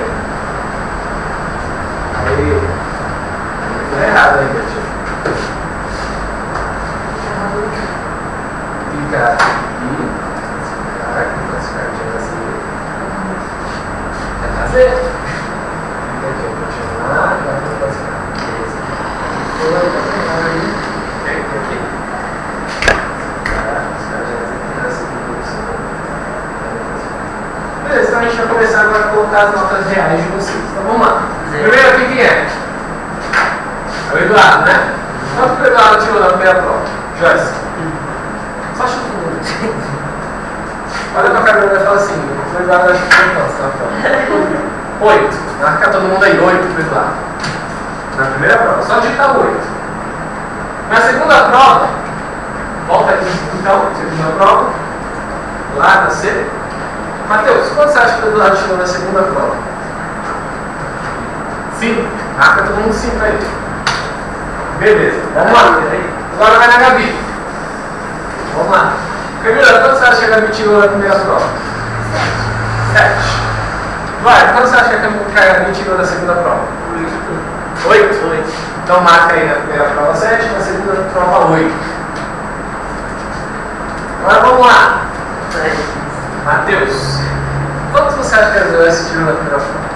Aí. Tá errado aí, Betinho. Clicar aqui. Classificar aqui assim. É fazer. Clica aqui, continuar. Vai classificar. Clica aqui. Beleza, então a gente vai começar agora a colocar as notas reais de vocês. Então vamos lá. Primeiro aqui quem é? É o Eduardo, né? Quanto que o Eduardo tirou na primeira prova? Joyce. Só chuta o número. Olha pra câmera e fala assim, o Eduardo acha que tá 8. Marca todo mundo aí, 8 pro Eduardo. Na primeira prova, só digitar 8. Na segunda prova, volta aqui então, segunda prova. Lá na C. Matheus, quanto você acha que o Eduardo tirou na segunda prova? 5. Marca todo mundo 5 aí. Beleza, vamos lá. Agora vai na Gabi. Vamos lá. Camila, quanto você acha que a Gabi tirou na primeira prova? 7. Vai, quanto você acha que a Gabi tirou na segunda prova? 8. Então marca aí na primeira prova 7, na segunda prova 8. Agora vamos lá. Matheus, quanto você acha que a Joyce tirou na primeira prova?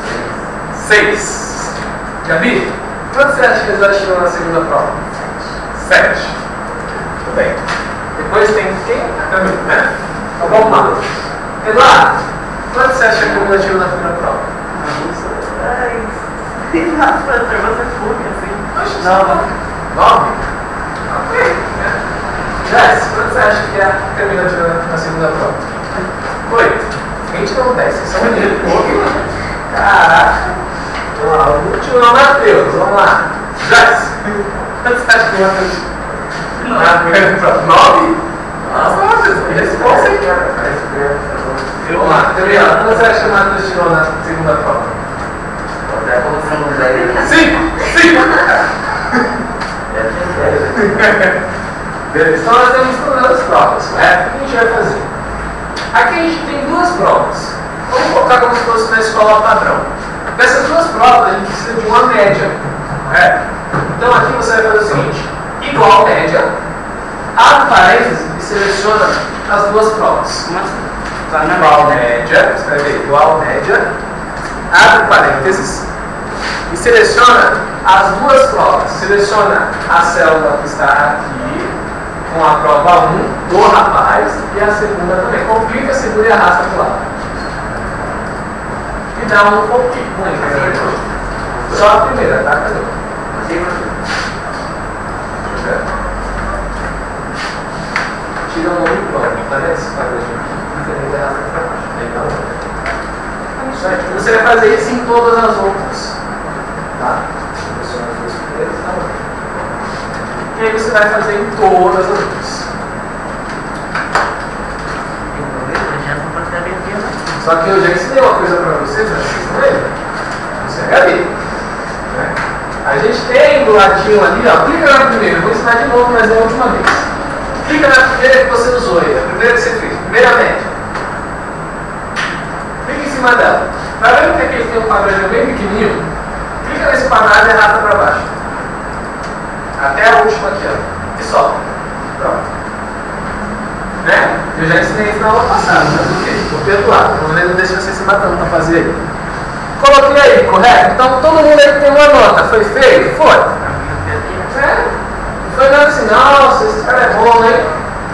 6. Gabi, quanto você acha que a Joyce tirou na segunda prova? 7. Tudo bem. Depois tem quem? A Camila, né? Então vamos lá. Eduardo, quanto você acha que a Camila tirou na primeira prova? Nossa, professor, você fuga assim. Oxe, Não. 9? Ok, né? Jess, quanto você acha que termina tirando na segunda prova? 8. A gente não desce, vocês são muito pouco. Caraca. Vamos lá, o último é o Matheus, vamos lá. Jess, quanto você acha que eu vou na primeira prova? 9? Nossa, resposta aí. Vamos lá, Gabriela, quanto você acha que o Matheus tirou na segunda prova? Até a evolução do Zé. 5! Beleza, então nós temos todas as provas, correto? O que a gente vai fazer? Aqui a gente tem duas provas. Vamos colocar como se fosse na escola padrão. Dessas duas provas a gente precisa de uma média, correto? Então aqui você vai fazer o seguinte: igual média, abre parênteses e seleciona as duas provas. Como assim? Vai na Igual média. média, escreve aí, igual média, abre parênteses e seleciona as duas provas. Seleciona a célula que está aqui com a prova 1 do rapaz e a segunda também. Clica, segura e arrasta para o lado. E dá um pouquinho. Só a primeira, tá? Cadê? Deixa eu ver. Tira o nome pronto, tá nesse quadradinho aqui. Clica e arrasta para baixo. Legal. Isso aqui. Você vai fazer isso em todas as outras. Tá? Seleciona as duas primeiras, tá bom. E aí você vai fazer em todas as outras. Só que eu já ensinei uma coisa para vocês, mas vocês não lembram? Isso é HD. Né? A gente tem do ladinho ali, ó, clica na primeira, vou ensinar de novo, mas é a última vez. Clica na primeira que você usou aí, a primeira que você fez, primeira média. Clica em cima dela. Tá vendo que aqui tem um quadradinho bem pequenininho? Clica nesse quadrado e arrasta para baixo. Até a última aqui, ó. E solta. Pronto. Né? Eu já ensinei isso na aula passada, mas o quê? Vou perdoar. Pelo menos não deixa você se matando para fazer aí. Coloquei aí, correto? Então todo mundo aí tem uma nota. Foi feio? Foi. É? Não foi nada assim, nossa, esse cara é bom, hein?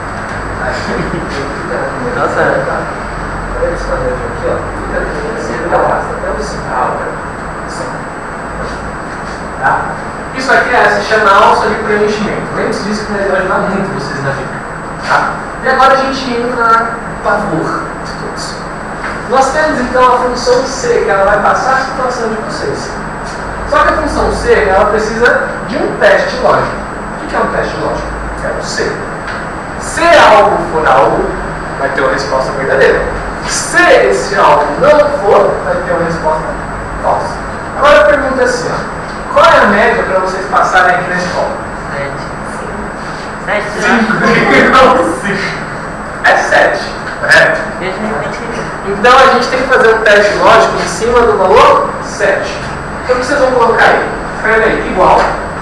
Nossa, Olha esse quadradinho aqui, ó. Você arrasta até o sinal, tá? Isso aqui se chama alça de preenchimento. Lembre-se disso que vai ajudar muito vocês na vida. Tá? E agora a gente entra na pavor de todos. Nós temos então a função C, que ela vai passar a situação de vocês. Só que a função C, ela precisa de um teste lógico. O que é um teste lógico? É o C. Se algo for algo, vai ter uma resposta verdadeira. Se esse algo não for, vai ter uma resposta falsa. Agora a pergunta é assim, ó. Qual é a média para vocês passarem aqui na escola? 7. 5. É 7, correto? Então a gente tem que fazer um teste lógico em cima do valor 7. Então o que vocês vão colocar aí? Escreve aí, igual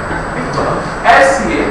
SE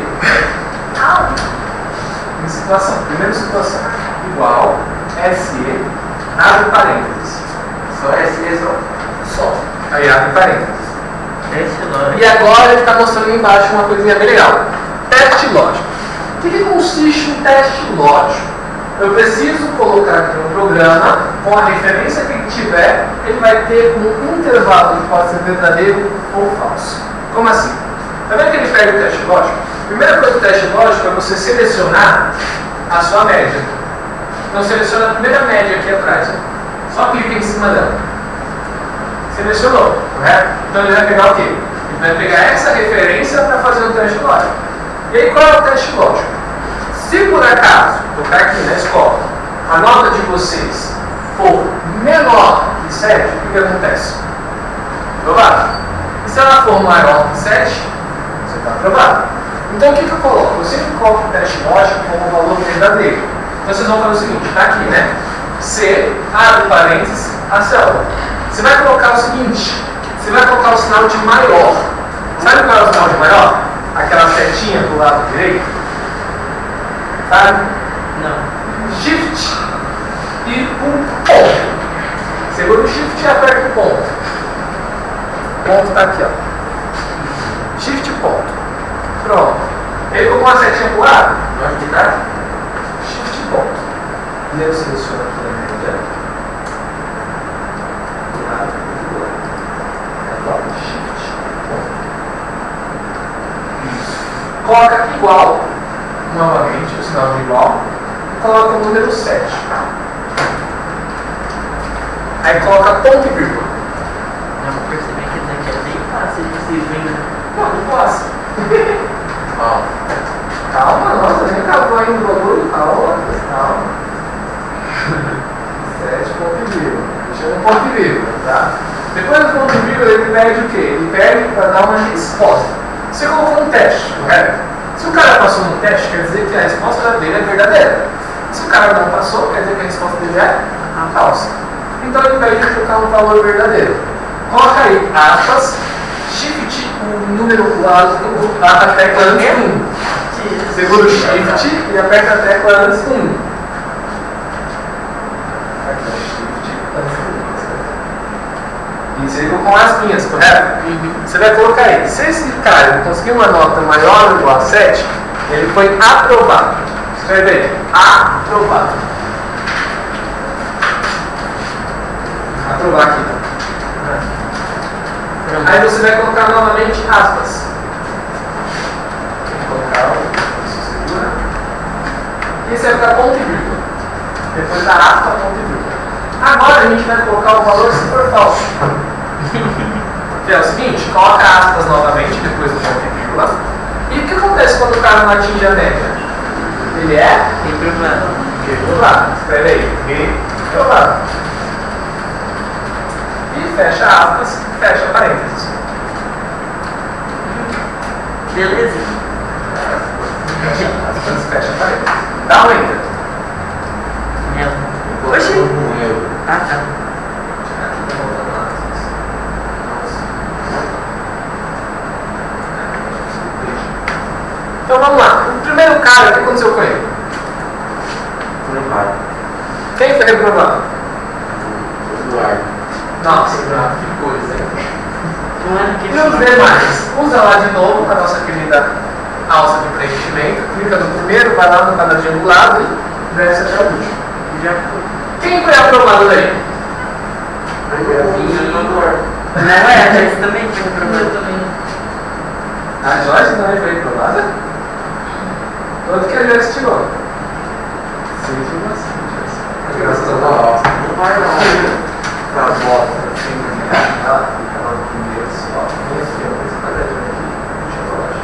em situação, primeira situação, igual SE, abre parênteses. Só SE Só. Aí abre parênteses. Teste lógico. E agora ele está mostrando aí embaixo uma coisinha bem legal. Teste lógico. O que consiste um teste lógico? Eu preciso colocar aqui um programa com a referência que ele tiver, ele vai ter um intervalo que pode ser verdadeiro ou falso. Como assim? Tá vendo que ele pega o teste lógico? A primeira coisa do teste lógico é você selecionar a sua média. Então seleciona a primeira média aqui atrás. Só clica em cima dela. Selecionou, correto? Então ele vai pegar o quê? Ele vai pegar essa referência para fazer o teste lógico. E aí qual é o teste lógico? Se por acaso, tocar aqui na escola, a nota de vocês for menor que 7, o que acontece? Aprovado. E se ela for maior que 7, você está aprovado. Então o que eu coloco? Eu sempre coloco o teste lógico como valor verdadeiro. Então vocês vão fazer o seguinte, está aqui, né? C, abre parênteses, a célula. Você vai colocar o seguinte, você vai colocar o sinal de maior. Sabe qual é o sinal de maior? Aquela setinha do lado direito. Sabe? Não. Shift e um ponto. Segura o Shift e aperta o ponto. O ponto está aqui, ó. Shift e ponto. Pronto. Ele colocou uma setinha pro lado? Onde que tá? Shift e ponto. E eu seleciono aqui na média. Do lado. Agora, Shift coloca igual, novamente, o sinal de igual, e coloca o número 7. Aí coloca ponto e vírgula. Eu vou perceber que isso aqui é bem fácil de se ver. Não posso. Ó. Calma, nossa, nem acabou ainda o bagulho. Calma. 7 ponto e vírgula. Chama um ponto e vírgula, tá? Depois do ponto e vírgula, ele pede o quê? Ele pede para dar uma resposta. Você colocou um teste, correto? Se o cara passou no teste, quer dizer que a resposta dele é verdadeira. Se o cara não passou, quer dizer que a resposta dele é falsa. Então ele pede para colocar um valor verdadeiro. Coloca aí, aspas, shift, o número lá, a tecla antes 1. Segura o shift e aperta a tecla antes 1. Isso aí com as linhas, correto? Você vai colocar aí. Se esse cara conseguir uma nota maior ou igual a 7, ele foi aprovado. Escreve aí. Aprovado. Aprovar aqui. Aí você vai colocar novamente aspas. Vou colocar o segura. E você vai colocar ponto e vírgula. Depois da aspa, ponto e vírgula. Agora a gente vai colocar o valor se for falso. Que é o seguinte, coloca aspas novamente depois do ponto e vírgula. E o que acontece quando o cara não atinge a média? Ele é Reprovado. reprovado. Escreve aí. Reprovado. E fecha aspas, fecha parênteses. Beleza? Fecha aspas, fecha parênteses. Dá um enter. Oxi! Ah, tá. Então vamos lá. O primeiro cara, o que aconteceu com ele? Reprovado. Quem foi reprovado? Eduardo. Nossa, que coisa, hein? Não é que E os demais? Usa lá de novo a nossa querida alça de preenchimento. Clica no primeiro, vai lá no quadradinho do lado e desce até o último. já foi. Quem foi aprovado daí? Não é, a Joyce também foi reprovada. A Joyce também foi reprovada? Quanto que a Joyce tirou? 6,5. Graças a Deus. Não vai não. Pra volta, assim, Ela fica lá no primeiro só. Esse quadradinho aqui. Deixa eu baixo.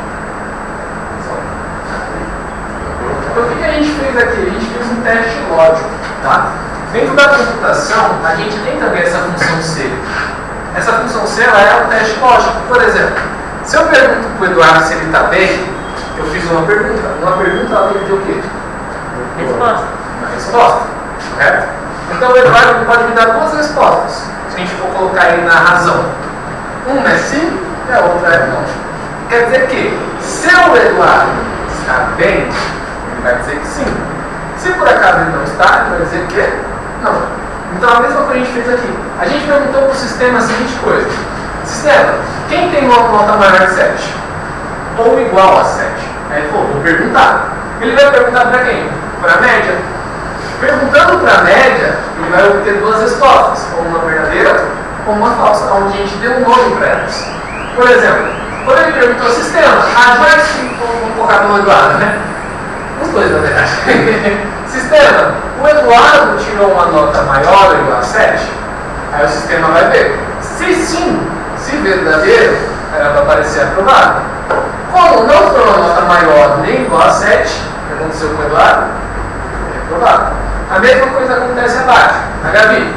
Então o que a gente fez aqui? A gente fez um teste lógico, tá? Dentro da computação, a gente tem também essa função C. Essa função C ela é um teste lógico. Por exemplo, se eu pergunto para o Eduardo se ele está bem, eu fiz uma pergunta. Uma pergunta ela tem que ter o quê? Resposta. Uma resposta, correto? Então o Eduardo pode me dar duas respostas. Se a gente for colocar aí na razão. Uma é sim e a outra é não. Quer dizer que, se o Eduardo está bem, ele vai dizer que sim. Se por acaso ele não está, ele vai dizer que não. Então a mesma coisa que a gente fez aqui. A gente perguntou para o sistema a seguinte coisa. Sistema, quem tem uma nota maior que 7? Ou igual a 7? Aí ele falou, vou perguntar. Ele vai perguntar para quem? Para a média. Perguntando para a média, ele vai obter duas respostas, ou uma verdadeira ou uma falsa, onde a gente deu um nome para elas. Por exemplo, quando ele perguntou ao sistema, a Joyce, vamos focar no Eduardo, né? Os dois, na verdade. Sistema, o Eduardo tirou uma nota maior ou igual a 7? Aí o sistema vai ver. Se sim, se verdadeiro, ela vai aparecer aprovado. Como não foi uma nota maior nem igual a 7, o que aconteceu com o Eduardo? Foi reprovado. A mesma coisa acontece abaixo. A Gabi.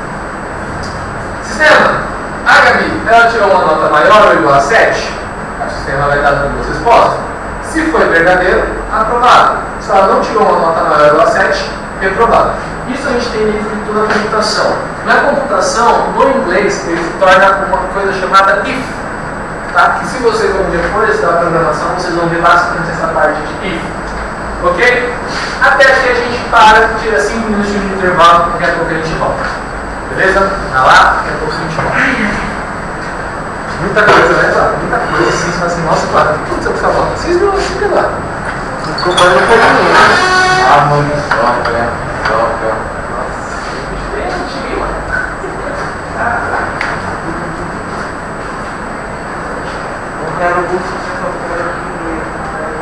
Sistema, a Gabi, ela tirou uma nota maior ou igual a 7? O sistema vai dar duas respostas. Se foi verdadeiro, aprovado. Se ela não tirou uma nota maior ou igual a 7, reprovado. Isso a gente tem dentro de toda a computação. Na computação, no inglês, ele se torna uma coisa chamada if. Tá? Que se vocês vão depois da programação, vocês vão ver bastante essa parte de if. Ok? Até que a gente para, tira 5 minutos de intervalo, daqui a pouco a gente volta. Beleza? Vai lá, daqui a pouco a gente volta. Muita coisa, né, Eduardo? Muita coisa assim, você fala assim, nossa, Eduardo, o que aconteceu com essa volta? 6 minutos, fica lá. Desculpa, eu não foi ninguém. Ah, mano, soca. Nossa, gente, mano. Eu quero muito que você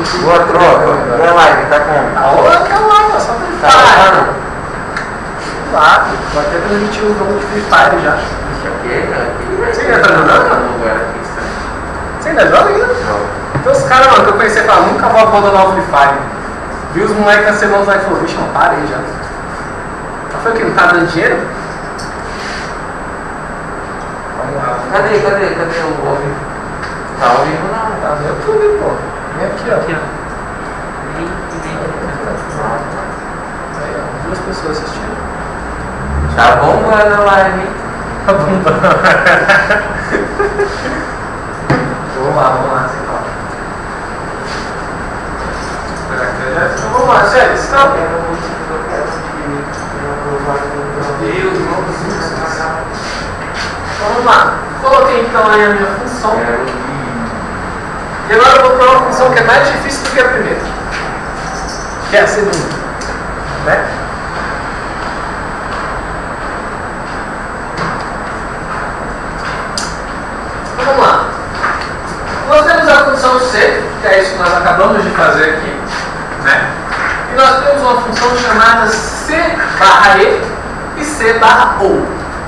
Boa troca. Boa live, tá com? A hora tá lá, só Free Tá Fire. rolando? Claro, vou até transmitir um jogo de Free Fire já. Isso aqui, cara. Você ainda tá jogando? Você ainda joga ainda? Então os caras, mano, que eu conheci falaram, nunca vou abandonar o Free Fire. Vi os moleques cancelando os iPhone, bicho, não, parei já. Mas foi o que? Não tá dando dinheiro? Vamos lá. Cadê o ouvido? Tá ao vivo não? Tá no YouTube, pô. Vem aqui, ó. Aqui, ó. Vem. Aí, ó, 2 pessoas assistindo. Tá bombando a live, hein? Tá bombando. Vamos lá, sem calma. Então vamos lá, sério, estão? Deus, então vamos lá. Coloquei então aí a minha função. E agora eu vou para uma função que é mais difícil do que a primeira. Que é a segunda. Né? Então vamos lá. Nós temos a função C, que é isso que nós acabamos de fazer aqui. Né? E nós temos uma função chamada C barra E e C barra OU.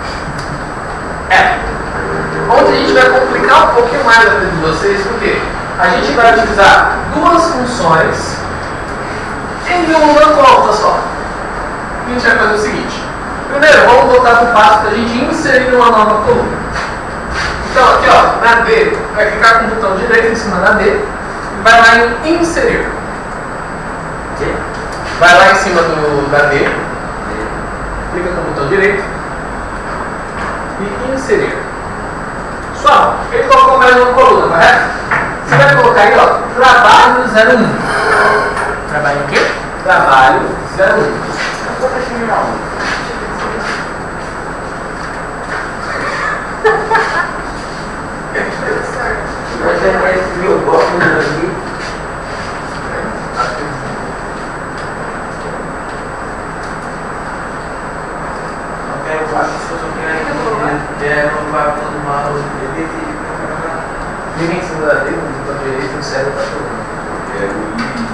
Onde a gente vai complicar um pouquinho mais a vida de vocês, porque a gente vai utilizar 2 funções em uma conta só. E a gente vai fazer o seguinte. Primeiro, vamos voltar para o passo da gente inserir uma nova coluna. Então aqui, ó, na D, vai clicar com o botão direito em cima da D e vai lá em inserir. Vai lá em cima da D, clica com o botão direito e inserir. Só, ele colocou mais uma coluna, correto? Você vai colocar aí, ó, trabalho 01. Trabalho o quê? Trabalho 01. Mas é esse meu bloco aqui. Eu acho que eu quero não vai todo mal. Liga em cima da D, com o botão direito, insere outra coluna. Quero ir.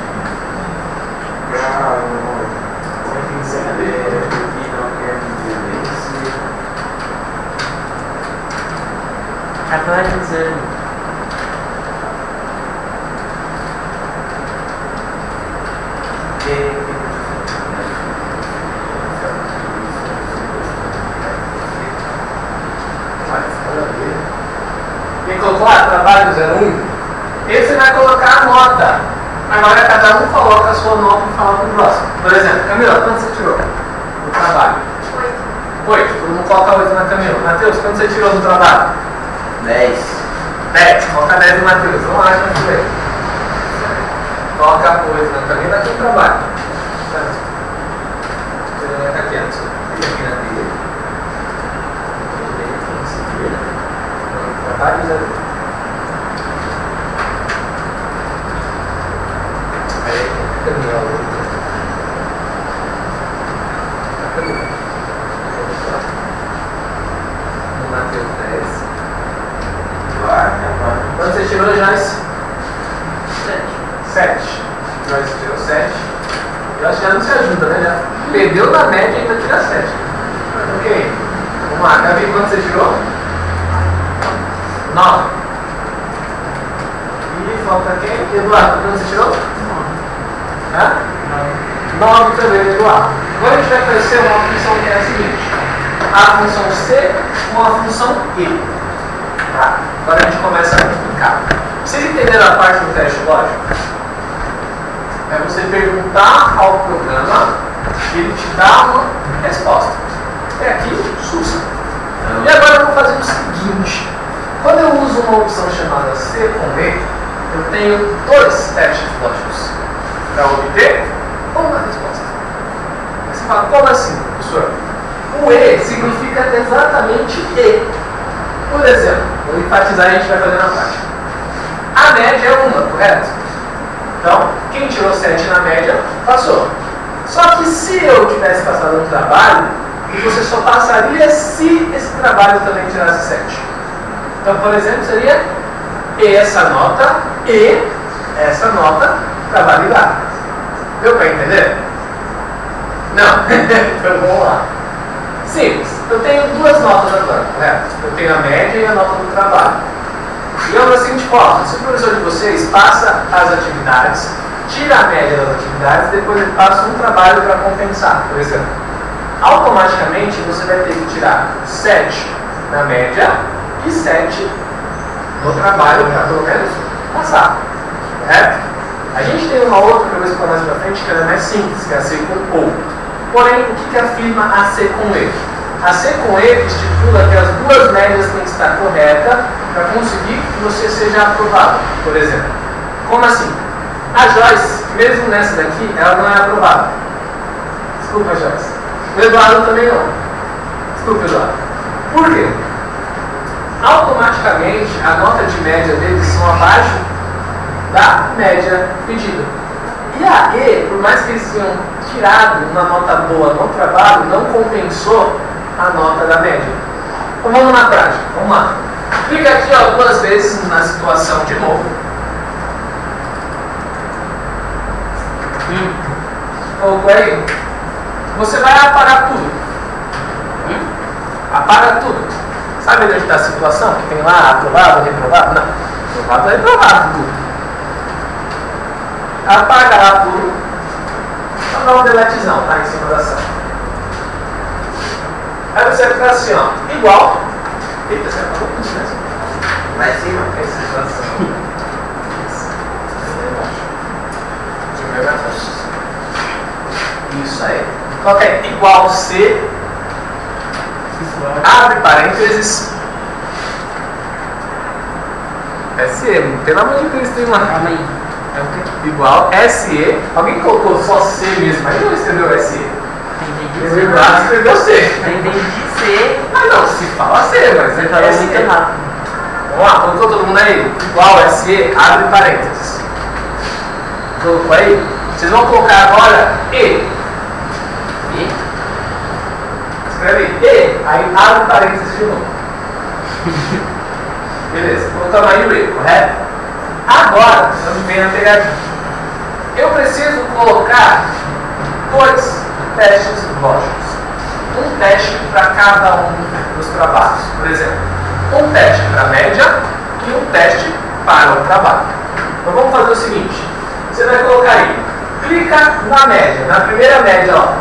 Atualizando. Quem colocou lá, trabalho 01, esse vai colocar a nota. Agora cada um coloca a sua nota e fala para o próximo. Por exemplo, Camila, quanto você tirou no trabalho? 8. Todo mundo coloca 8 na Camila. Matheus, quanto você tirou no trabalho? 10. 10. Coloca 10 no Matheus. Vamos lá, gente ver. Coloca 8 na Camila aqui no trabalho. Aqui antes. Aqui na trilha. Trabalho 0. Camila. No Matheus 10. Quando você tirou, Joyce? 7. Joyce tirou 7. Joyce já não se ajuda, né? Já perdeu na média e ainda tira 7. Ok. Vamos lá, Gabi, quanto você tirou? 9. E falta quem? Eduardo, quanto você tirou? 9 também, Eduardo. Agora a gente vai conhecer uma função que é a seguinte: a função C com a função E. Tá? Agora a gente começa a explicar. Vocês entenderam a parte do teste lógico? É você perguntar ao programa e ele te dá uma resposta. É aqui, sussa. E agora eu vou fazer o seguinte: quando eu uso uma opção chamada C com E, eu tenho 2 testes lógicos para obter uma resposta. Aí você fala, como assim, professor? O E significa exatamente E. Por exemplo, vou enfatizar e a gente vai fazer na prática. A média é 1, correto? Então, quem tirou 7 na média, passou. Só que se eu tivesse passado no trabalho, você só passaria se esse trabalho também tirasse 7. Então, por exemplo, seria essa nota e essa nota para validar. Deu para entender? Não? Então vamos lá. Simples. Eu tenho duas notas agora, correto? Eu tenho a média e a nota do trabalho. Digamos da seguinte forma: se o professor de vocês passa as atividades, tira a média das atividades, depois ele passa um trabalho para compensar, por exemplo. Automaticamente você vai ter que tirar 7 na média e 7 no trabalho para pelo menos passar. Correto? A gente tem uma outra que eu vou explicar mais para frente, que ela é mais simples, que é a C com ou. Porém, o que afirma a C com E? A C com E estipula que as duas médias têm que estar corretas para conseguir que você seja aprovado, por exemplo. Como assim? A Joyce, mesmo nessa daqui, ela não é aprovada. Desculpa, Joyce. O Eduardo também não. Desculpa, Eduardo. Por quê? Automaticamente, a nota de média deles são abaixo da média pedida. E a E, por mais que eles tenham tirado uma nota boa no trabalho, não compensou a nota da média. Então vamos na prática, vamos lá. Clica aqui ó, 2 vezes na situação de novo. Colocou aí. Você vai apagar tudo. Apaga tudo. Sabe onde está a situação? Que tem lá aprovado, reprovado? Não. Aprovado, reprovado, tudo. Apaga lá tudo. Só dá um deletezão, tá? Em cima da ação. Aí você vai ficar assim, ó. Igual. Eita, você apagou tudo, né? Lá em cima. Essa situação. Isso aí. Coloca aí. Igual C. Abre parênteses. SE, pelo amor de Deus, tem uma. Calma aí. É o quê? Igual SE. Alguém colocou só C mesmo, aí não escreveu SE. Escreveu C. Entendi C. Ah não, se fala C, mas Você falou SE. muito errado. Vamos lá, colocou todo mundo aí? Igual SE, abre parênteses. Colocou aí? Vocês vão colocar agora E. E? Escreve E, aí abre parênteses de novo. Beleza, colocamos aí o E, correto? Agora, vamos ver a pegadinha. Eu preciso colocar 2 testes lógicos. Um teste para cada um dos trabalhos. Por exemplo, um teste para a média e um teste para o trabalho. Então vamos fazer o seguinte. Você vai colocar aí, clica na média, na primeira média, ó.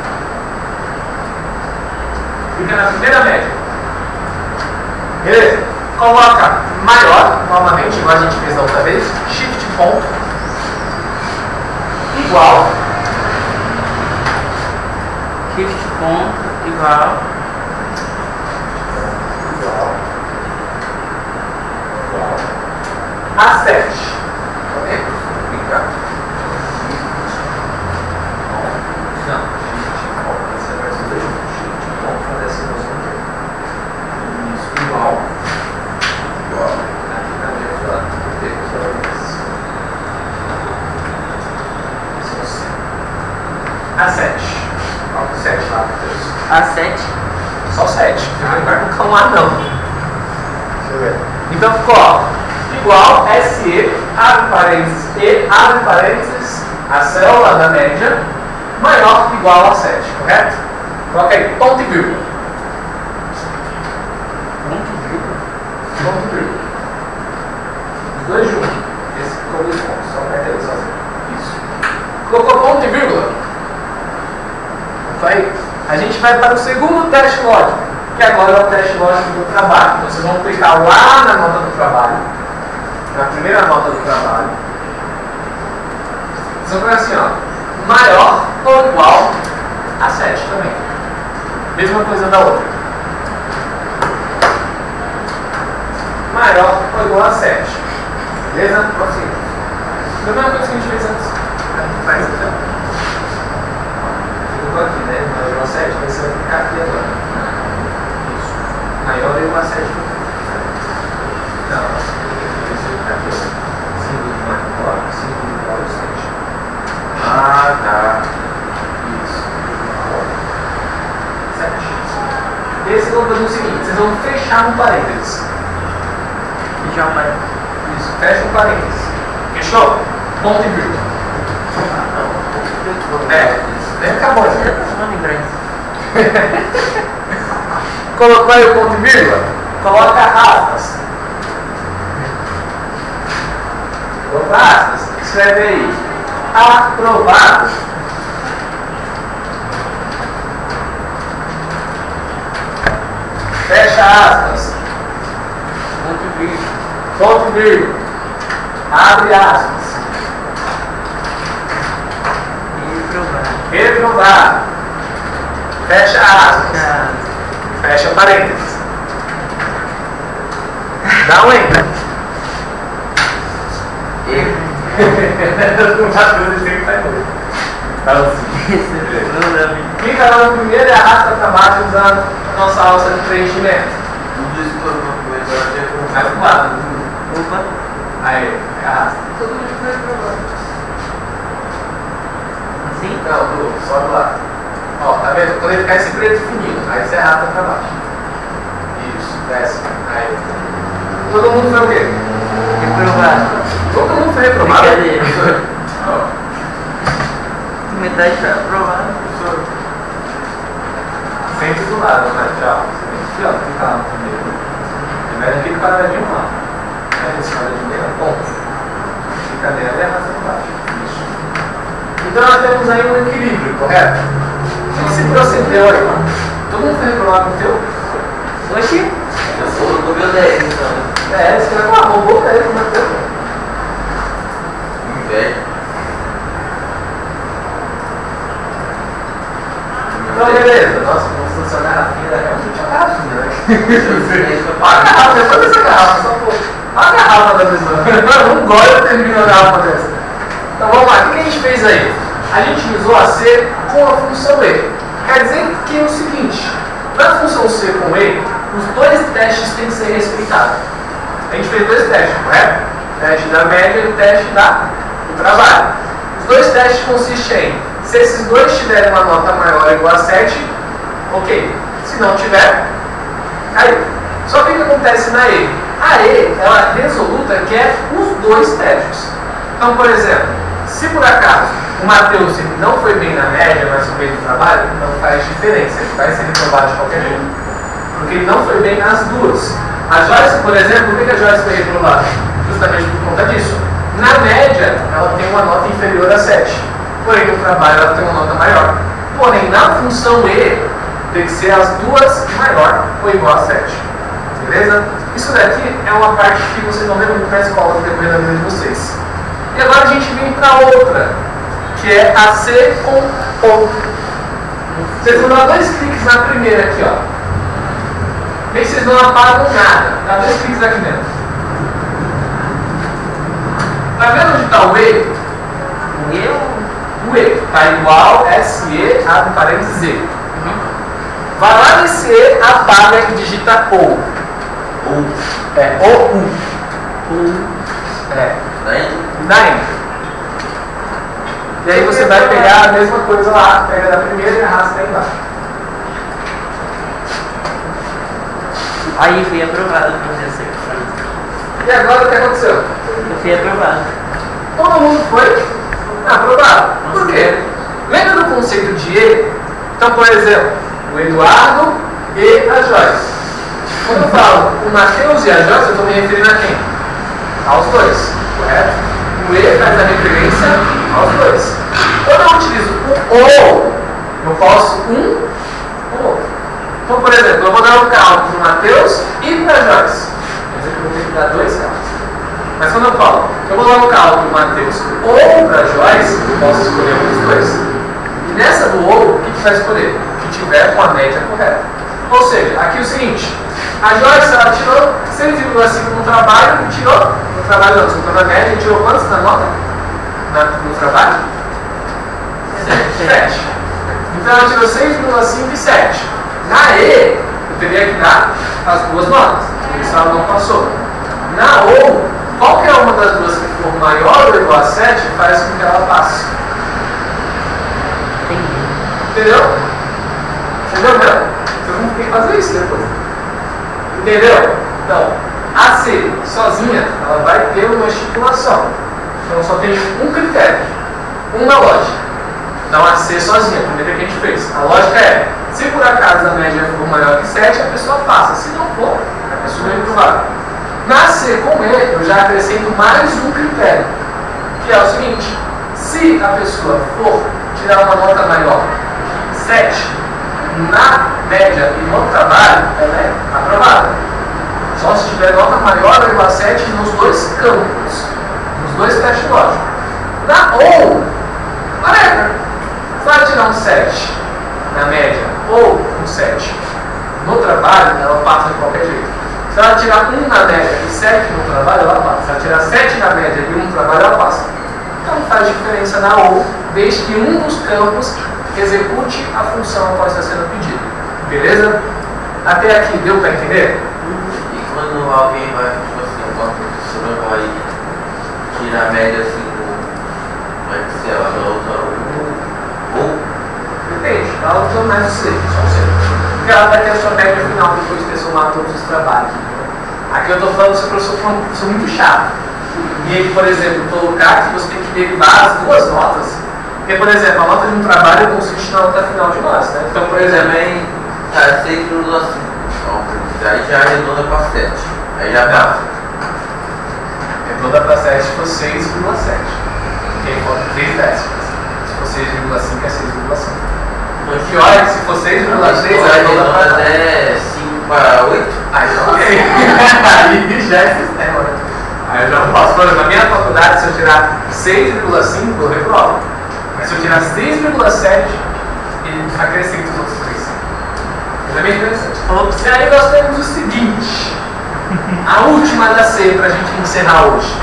Clica na primeira média. Beleza? Coloca maior, novamente, igual a gente fez da outra vez, shift ponto, igual, Shift ponto igual. a 7. Ok? Clica. Não, shift ponto, essa é a versão 2. Shift ponto, fazer essa versão 2. Isso, igual. A 7. Coloca o 7 lá, Deus. A 7. Só 7. Não vai colocar um A não. Deixa eu ver. Então ficou, ó. Igual SE, abre parênteses, E, abre parênteses, a célula da média, maior que igual a 7, correto? Coloca aí, ponto e vírgula. Ponto e vírgula. Ponto e vírgula. Os dois juntos. Esse ficou 2 pontos. Só aperta ele sozinho. Isso. Colocou ponto e vírgula. Então aí, a gente vai para o segundo teste lógico, que agora é o teste lógico do trabalho. Então, vocês vão clicar lá na nota do trabalho, na primeira nota do trabalho. Vocês vão colocar assim, ó, maior ou igual a 7 também. Mesma coisa da outra. Maior ou igual a 7. Beleza? Assim. A mesma coisa que a gente fez antes. A gente faz aqui, ó. Ficou aqui, né? Maior ou igual a 7, mas você vai clicar aqui agora. Isso. Maior ou igual a 7. Não. Você vai clicar aqui, ó. Símbolo maior, símbolo igual a 7. Ah, tá. Isso. Igual a 7. E aí vocês vão fazer o seguinte, vocês vão fechar um parênteses. Já vai. Isso, fecha um parênteses. Fechou? Ponto e vírgula. Nem ficar bom. Uma lembrança. Colocou aí o ponto e vírgula? Coloca aspas. Coloca aspas. Escreve aí. Aprovado. Fecha aspas. Ponto e vírgula. Ponto e vírgula. Abre aspas. Reprovado. Fecha aspas. Fecha parênteses. Dá um enter. Clica lá no primeiro e arrasta para baixo usando a nossa alça de preenchimento. Tudo isso para uma coisa Mais pro lado. Opa. Aí, arrasta. Todo mundo foi provado. Assim? Não, só do lado. Ó, tá vendo? Quando ele ficar esse preto fininho, aí você arrasta para baixo. Isso, desce. Aí. Todo mundo foi o quê? Reprovado. Todo mundo foi reprovado? Brincadeira. Ó. Metade foi aprovada. Sempre do lado, né? Tchau. Aqui, ó, fica lá no primeiro. Primeiro aquele quadradinho lá. Aí esse quadradinho bem na ponta. Fica nela e arrasta para baixo. Isso. Então nós temos aí um equilíbrio, correto? Esse procedeu aí, mano. Todo mundo foi reprovado no teu? Oxi. Eu sou do meu 10, então. Você vai falar, roubou pra ele, como é que foi? Inveja. Então, beleza. Nossa, como se fosse a garrafinha da realmente a garrafinha, né? Olha a garrafa, depois dessa garrafa, só pô. Olha a garrafa da pessoa. Um gole eu termino a garrafa dessa. Então vamos lá, o que a gente fez aí? A gente usou a C com a função E. Quer dizer que é o seguinte, na função C com E, os dois testes têm que ser respeitados. A gente fez dois testes, correto? O teste da média e o teste do trabalho. Os dois testes consistem em, se esses dois tiverem uma nota maior ou igual a 7, ok. Se não tiver, caiu. Só que o que acontece na E? A E, ela resoluta que é os dois testes. Então, por exemplo, se por acaso o Matheus não foi bem na média, mas foi bem no trabalho, não faz diferença, ele vai ser reprovado de qualquer jeito. Porque ele não foi bem nas duas. A Joyce, por exemplo, por que a Joyce foi reprovada? Justamente por conta disso. Na média, ela tem uma nota inferior a 7. Porém, no trabalho, ela tem uma nota maior. Porém, na função E, tem que ser as duas maior ou igual a 7. Beleza? Isso daqui é uma parte que vocês vão ver muito na escola no decorrer da vida de vocês. E agora a gente vem para outra, que é a C com O. Vocês vão dar dois cliques na primeira aqui, ó. Vê se vocês não apagam nada. Dá dois cliques aqui dentro. Tá vendo onde está o E? O E O E. Está igual SE, abre parênteses Z. Vai lá nesse E, apaga e digita O. É, O-U. É. Daí. E aí você vai pegar a mesma coisa lá, pega da primeira e arrasta aí embaixo. Aí fui aprovado para fazer essa. E agora o que aconteceu? Eu fui aprovado. Todo mundo foi aprovado. Por quê? Lembra do conceito de E? Então, por exemplo, o Eduardo e a Joyce. Quando eu falo o Matheus e a Joyce, eu estou me referindo a quem? Aos dois, correto? O E faz a referência aos dois. Quando eu utilizo o O, eu posso um ou outro. Então, por exemplo, eu vou dar um carro para o Matheus e para a Joyce. Quer dizer que eu vou ter que dar dois carros. Mas quando eu falo, eu vou dar um carro para o Matheus ou para a Joyce, eu posso escolher um dos dois. E nessa do ou, o que vai escolher? O que tiver com a média correta. Ou seja, aqui é o seguinte, a Joyce ela tirou 6,5 no trabalho e tirou, no trabalho não, desculpa, na média, e tirou quantos na nota? No trabalho? 7. Então ela tirou 6,5 e 7. Na E, eu teria que dar as duas notas, por isso ela não passou. Na OU, qualquer uma das duas que for maior ou igual a 7 faz com que ela passe. Entendeu? Entendeu, meu? Vocês vão ter que fazer isso depois. Entendeu? Então, a C sozinha, ela vai ter uma estipulação. Então só tem um critério, uma lógica. Então a C sozinha, a primeira que a gente fez. A lógica é, se por acaso a média for maior que 7, a pessoa passa. Se não for, a pessoa é reprovada. Na C com E, eu já acrescento mais um critério, que é o seguinte: se a pessoa for tirar uma nota maior que 7, na média e no trabalho, ela é aprovada. Só se tiver nota maior ou igual a 7 nos dois campos, nos dois testes lógicos. Na ou, whatever, se ela tirar um 7 na média ou um 7 no trabalho, ela passa de qualquer jeito. Se ela tirar 1 na média e 7 no trabalho, ela passa. Se ela tirar 7 na média e 1 no trabalho, ela passa. Então não faz diferença na ou, desde que um dos campos execute a função após estar sendo pedido. Beleza? Até aqui, deu para entender? E quando alguém vai, tipo assim, uma professora vai tirar a média assim no Excel, ela usa ou? Depende, ela usa mais o C, só o C. Porque ela vai ter a sua média final depois de ter somado todos os trabalhos. Aqui eu estou falando se o professor for uma professor muito chato. E ele, por exemplo, colocar que você tem que derivar as duas notas. Porque, por exemplo, a nota de um trabalho consiste na nota final de nós, né? Então, por exemplo, Também tá 6,5. Aí já arredonda para 7. Aí já passa. arredonda para 7 se for 6,7. Quem for 3 décimos. Se for 6,5 é 6,5. O pior é que se for 6,6 arredonda para 10. É 5 para 8. Aí não ok. Aí já é sistema, né? Aí eu já não posso. Por exemplo, na minha faculdade, se eu tirar 6,5, eu reprovo. Mas se eu tirar 6,7, ele acrescenta os outros 3. Isso é bem interessante. E aí nós temos o seguinte. A última da C para a gente encerrar hoje.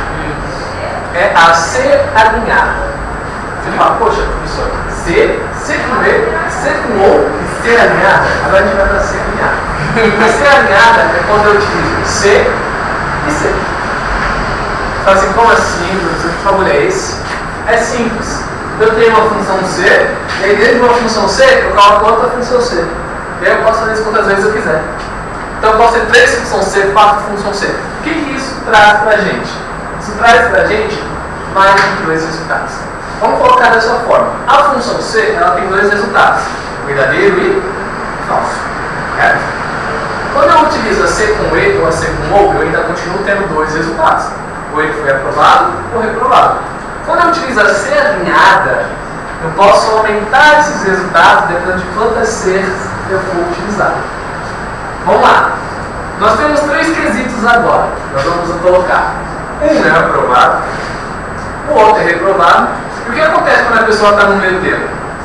É a C alinhada. Você fala, poxa, professor, C com E, C com O e C alinhada. Agora a gente vai para C alinhada. A C alinhada é quando eu utilizo C e C. Fala assim, como assim, professor? Que fórmula é esse? É simples. Eu tenho uma função C, e aí dentro de uma função C, eu coloco outra função C. E aí eu posso fazer isso quantas vezes eu quiser. Então eu posso ter 3 funções C, 4 funções C. O que isso traz pra gente? Isso traz pra gente mais de 2 resultados. Vamos colocar dessa forma. A função C, ela tem 2 resultados. Verdadeiro e falso. Certo? Quando eu utilizo a C com E ou a C com O, eu ainda continuo tendo 2 resultados. Ou ele foi aprovado ou reprovado. Quando eu utilizo a C alinhada, eu posso aumentar esses resultados dependendo de quantas Cs eu for utilizar. Vamos lá. Nós temos 3 quesitos agora. Nós vamos colocar. Um é aprovado, o outro é reprovado. E o que acontece quando a pessoa está no meio termo?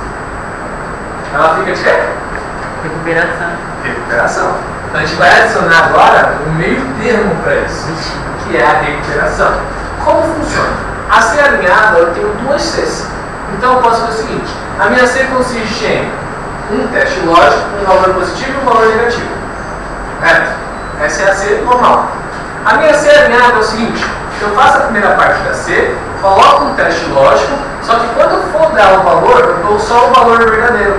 Ela fica de quê? Recuperação. Recuperação. Então a gente vai adicionar agora um meio termo para isso, que é a recuperação. Como funciona? A C alinhada, eu tenho 2 Cs. Então eu posso fazer o seguinte: a minha C consiste em um teste lógico, um valor positivo e um valor negativo. Certo? Essa é a C normal. A minha C alinhada é o seguinte: eu faço a primeira parte da C, coloco um teste lógico, só que quando eu for dar o valor, eu dou só o valor verdadeiro.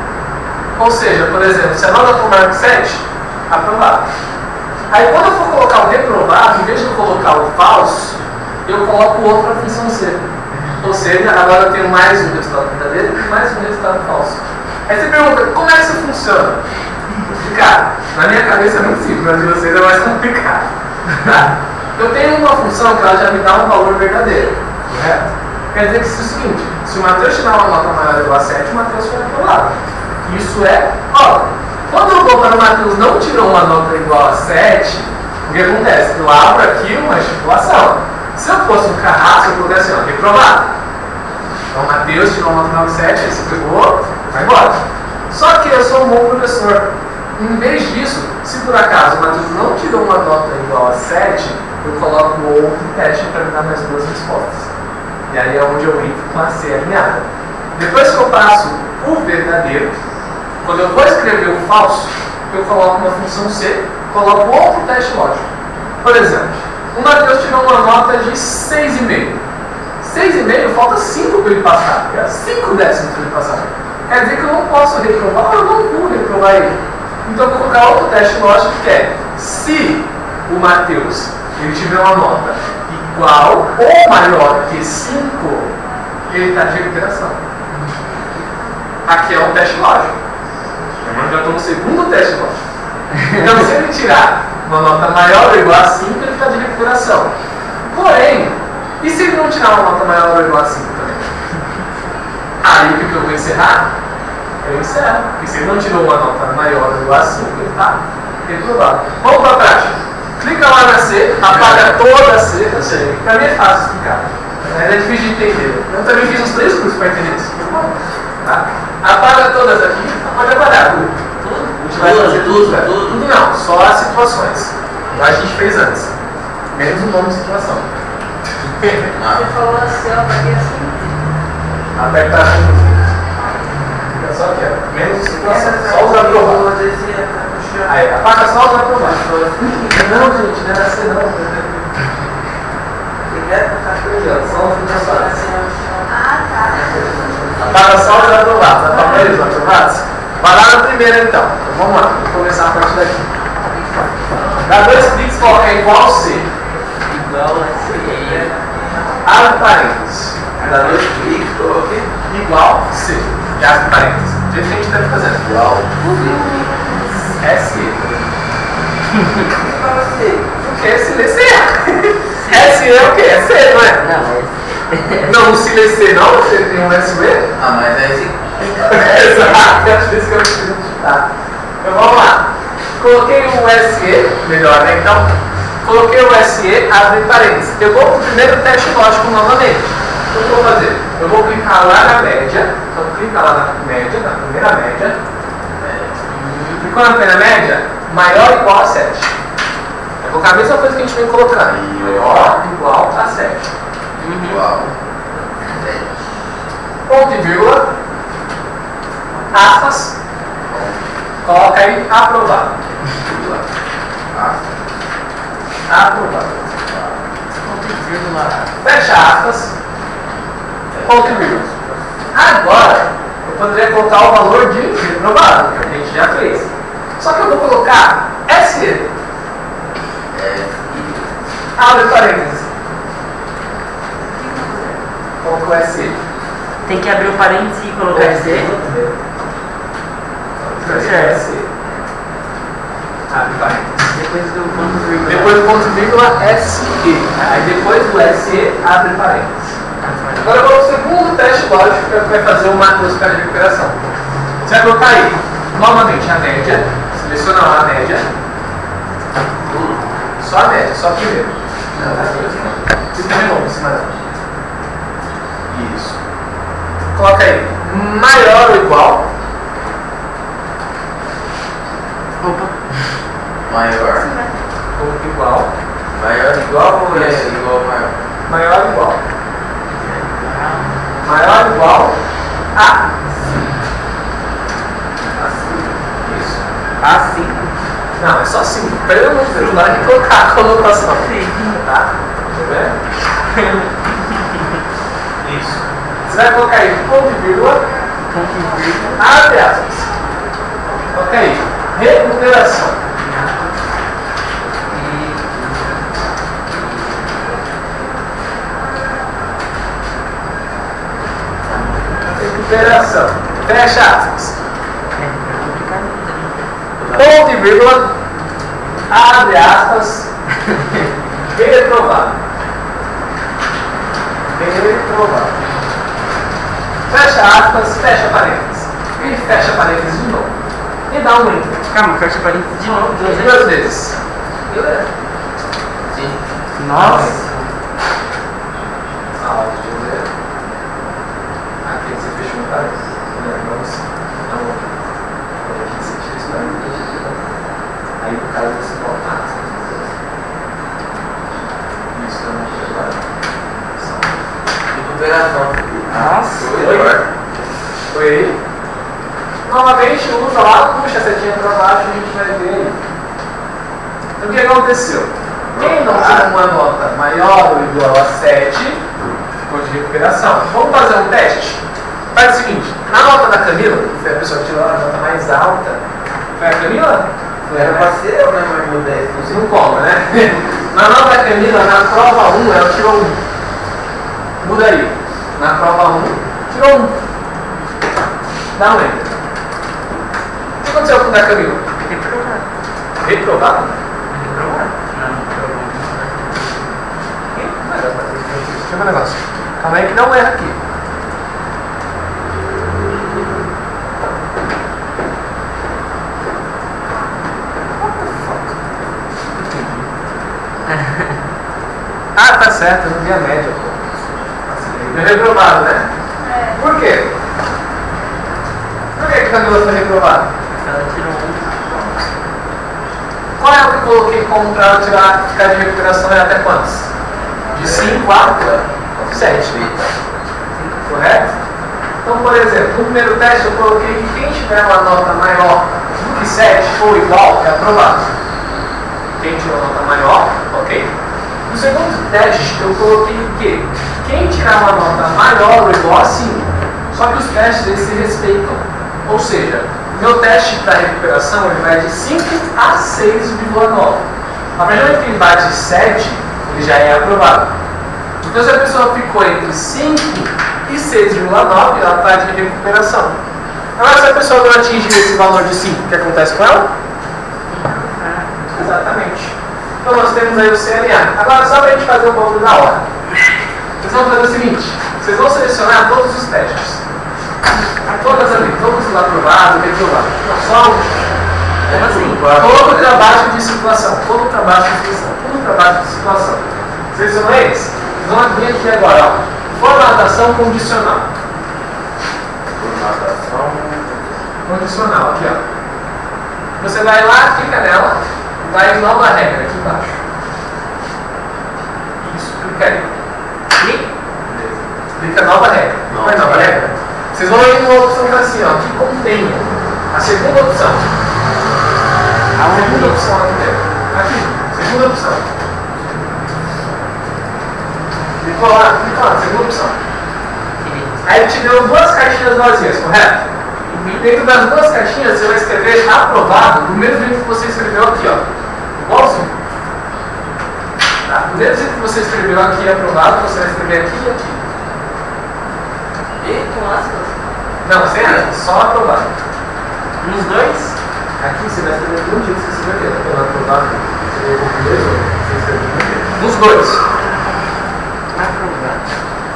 Ou seja, por exemplo, se a nota for maior que 7, aprovado. Aí quando eu for colocar o reprovado, em vez de eu colocar o falso, eu coloco outra função C. Ou seja, agora eu tenho mais um resultado verdadeiro e mais um resultado falso. Aí você pergunta, como é que isso funciona? Cara, na minha cabeça é muito simples, mas de vocês é mais complicado. Tá? Eu tenho uma função que ela já me dá um valor verdadeiro, correto? Quer dizer que isso é o seguinte: se o Matheus tirar uma nota maior ou igual a 7, o Matheus foi aprovado. Isso é óbvio. Quando eu vou para o Matheus não tirou uma nota igual a 7, o que acontece? Eu abro aqui uma estipulação. Se eu fosse um carrasco, eu pudesse assim, ó, reprovado. Então o Matheus tirou uma nota maior que 7, aí você pegou, vai embora. Só que eu sou um bom professor. Em vez disso, se por acaso o Matheus não tirou uma nota igual a 7, eu coloco outro teste para me dar mais 2 respostas. E aí é onde eu entro com a C alinhada. Depois que eu passo o verdadeiro, quando eu vou escrever o falso, eu coloco uma função C, coloco outro teste lógico. Por exemplo, o Matheus tirou uma nota de 6,5. 6,5 falta 5 para ele passar. 5 décimos para ele passar. Quer dizer que eu não posso reprovar, eu não vou reprovar ele. Então eu vou colocar outro teste lógico que é: se o Matheus ele tiver uma nota igual ou maior que 5, ele está de recuperação. aqui é um teste lógico. Eu já estou no segundo teste lógico. Então, se ele tirar uma nota maior ou igual a 5, ele está de recuperação. Porém, e se ele não tirar uma nota maior ou igual a 5 também? Aí o que eu vou encerrar? Eu encerro. Porque se ele não tirou uma nota maior ou igual a 5, ele está reprovado. Vamos para a prática. Clica lá na C, apaga toda a C. Eu sei, para mim é fácil explicar. É difícil de entender. Eu também fiz uns 3 cursos para entender isso. Tá? Apaga todas aqui, pode apagar tudo. A gente vai fazer tudo não, só as situações. Igual a gente fez antes. Menos o nome de situação. Você falou assim, ó, pra que assim? Aperta a fica só aqui, ó. Menos situação. Só os aprovados. Aí, apaga só os aprovados. Não, gente, não é assim não. Só os aprovados. Ah, tá. Apaga só os aprovados. Apaga eles, os aprovados. Vai lá na primeira então. Então vamos lá, vou começar a partir daqui. Dá 2 cliques, coloca igual C. Igual a C. Abre parênteses. Dá 2 cliques, coloque. Igual C. E abre parênteses. Do jeito que a gente está fazendo. Igual S. O que é se lê C? S é o que? É C, não é? Não, Não, se lê C não, você tem um SE. Ah, mas é esse. Exato, acho que isso que eu preciso digitar. Então vamos lá. Coloquei o SE, melhor, né? Então, coloquei o SE, abre parênteses. Eu vou para o primeiro teste lógico novamente. O que eu vou fazer? Eu vou clicar lá na média. Então, clica lá na média, na primeira média. Clicou na primeira média, maior ou igual a 7. Vai colocar a mesma coisa que a gente vem colocando. Maior ou igual a 7. Igual. Ponto e vírgula. Aspas. Coloca aí aprovado. Aprovado. Fecha aspas. Ponto e vírgula. Agora, eu poderia colocar o valor de reprovado, que a gente já fez. Só que eu vou colocar SE. Abre parênteses. Coloca o SE. tem que abrir o parênteses e colocar SE. SE. Abre parênteses. Depois do ponto vírgula. Depois do ponto vírgula, SE. Aí depois do SE, abre parênteses. Agora eu vou para o segundo teste lógico que vai fazer uma velocidade de recuperação. Você vai colocar aí, novamente, a média. Seleciona lá a média. Só a média, só a primeira. Clica de novo em cima dela. Isso. Coloca aí, maior ou igual. Opa. Maior. Ou igual. Maior igual ou é igual maior? Maior ou igual. Maior ou igual a 5. Isso. A5. Não, é só 5. Pelo amor de Deus, lá de colocar a conotação. Tá? Tá vendo? Isso. Você vai colocar aí ponto e vírgula. Abre aspas. Coloca aí. Recuperação. Recuperação. Fecha aspas. Ponto e vírgula. Abre aspas. Reprovado. Reprovado. Fecha aspas, fecha parênteses. E fecha parênteses de novo. E dá um enter. Calma, fecha parênteses de novo. Duas vezes. Beleza? Sim. Nossa. Aqui você fechou um parênteses. Não. Aqui você tira esse parênteses. Aí no caso você volta. Isso também Recuperação. Nossa. Foi aí. Novamente usa lá, puxa a setinha para baixo e a gente vai ver aí. Então o que aconteceu? Quem não tirou uma nota maior ou igual a 7, ficou de recuperação. Vamos fazer um teste? Faz o seguinte, na nota da Camila, que foi a pessoa que tirou a nota mais alta, foi a Camila? Era pra ser ou não é mais modesto? Você não coma, né? Na nota da Camila, na prova 1, ela tirou 1. Muda aí. Na prova 1, tirou 1. Dá um enter. O que aconteceu com o da Camila? Reprovado. Reprovado? Reprovado? Não, Deixa eu ver um negócio. Calma aí que não erra aqui. Ah, tá certo, eu não vi a média, pô. Foi reprovado, né? É. Por quê? Por que a Camila foi reprovada? ela tirou Qual é o que eu coloquei como para ela ficar de recuperação é até quantos? De 5 a 7. Correto? Então, por exemplo, no primeiro teste eu coloquei que quem tiver uma nota maior do que 7 ou igual é aprovado. Quem tiver uma nota maior, ok. No segundo teste eu coloquei que quem tirar uma nota maior ou igual a 5, só que os testes eles se respeitam. Ou seja, o meu teste para recuperação ele vai de 5 a 6,9. A partir do momento que ele bate 7, ele já é aprovado. Então se a pessoa ficou entre 5 e 6,9, ela está de recuperação. Agora se a pessoa não atingir esse valor de 5, o que acontece com ela? Exatamente. Então nós temos aí o CLA. Agora só para a gente fazer um pouco da hora. Vocês vão fazer o seguinte, vocês vão selecionar todos os testes. Todas ali, todos os aprovados, reprovados. Não, só Como assim? todo o trabalho de situação. Todo o trabalho de situação. Todo o trabalho de situação. Selecionou eles? Vocês vão vir aqui agora, ó. Formatação condicional. Formatação. Condicional, aqui, ó. Você vai lá, clica nela, vai em nova regra aqui embaixo. Isso, clica aí. Clica nova regra. Vai nova regra. Vocês vão ir numa opção que é assim, ó, que contenha a segunda opção. A segunda opção aqui dentro. Aqui, segunda opção. Clicou lá, segunda opção. Aí ele te deu duas caixinhas vazias, correto? E dentro das duas caixinhas você vai escrever aprovado do mesmo jeito que você escreveu aqui, ó. Igualzinho. Tá? Do mesmo jeito que você escreveu aqui aprovado, você vai escrever aqui e aqui. E com aspas? Não, sem aspas, só aprovado. Nos dois? Aqui você vai escrever do jeito que você escreveu, tá pelo aprovado. Você escreveu com dois ou você escreveu com dois? Nos dois. Aprovado.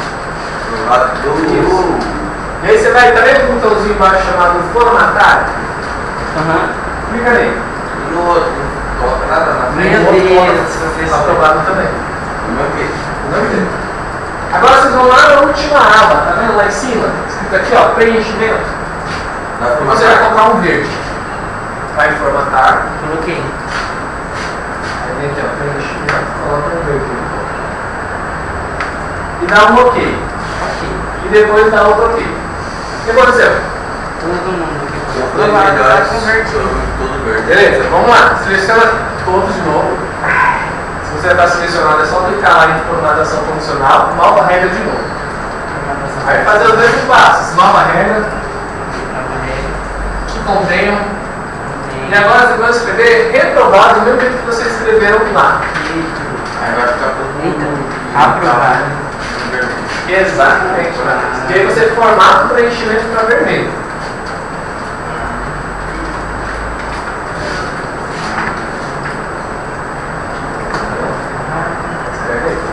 Isso. E aí você vai, tá vendo o botãozinho embaixo chamado formatar? Clica nele. E no outro, não coloca nada na frente. Meu Deus, Está aprovado também. No meu quê? Não entendo. Agora vocês vão lá na última aba, tá vendo lá em cima? Escrito aqui, ó, preenchimento. Na E você vai colocar um verde. Vai formatar. Coloquei. Aí vem aqui, ó, preenchimento. Coloca um verde. E dá um OK. E depois dá outro OK. O que aconteceu? Todo mundo que Tudo vai convertido. Tudo verde. Beleza, vamos lá. Seleciona todos de novo. Se você já está selecionado, é só clicar lá em formatação condicional, nova regra de novo. Aí fazer os mesmos passos. Nova regra, que contenham. E agora você vai escrever reprovado do mesmo jeito que vocês escreveram lá. Aí vai ficar todo mundo Aprovado. vermelho. Exatamente. E aí você formata o preenchimento para vermelho. Escreve aí.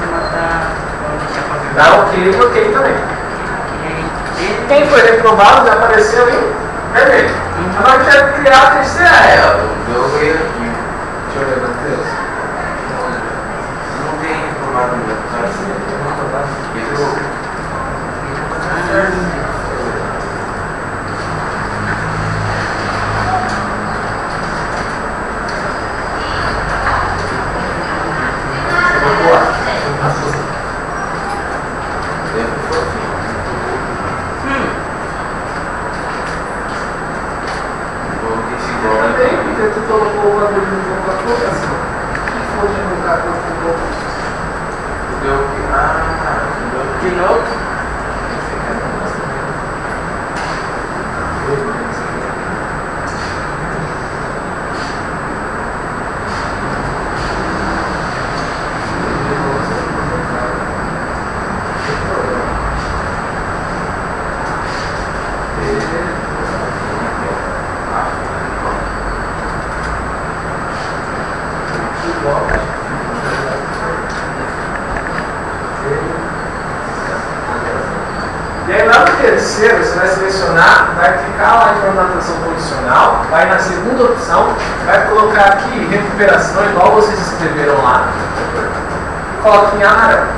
Dá OK e OK também. Quem foi reprovado já apareceu em vermelho. Agora a gente vai criar a terceira regra. O meu veio aqui. Deixa eu ver, Matheus. Não tem informado meu. Tu colocou o bagulho no colocação. Que foi de colocar De novo? lá em formatação condicional, vai na segunda opção, vai colocar aqui recuperação, igual vocês escreveram lá, e coloca em amarelo.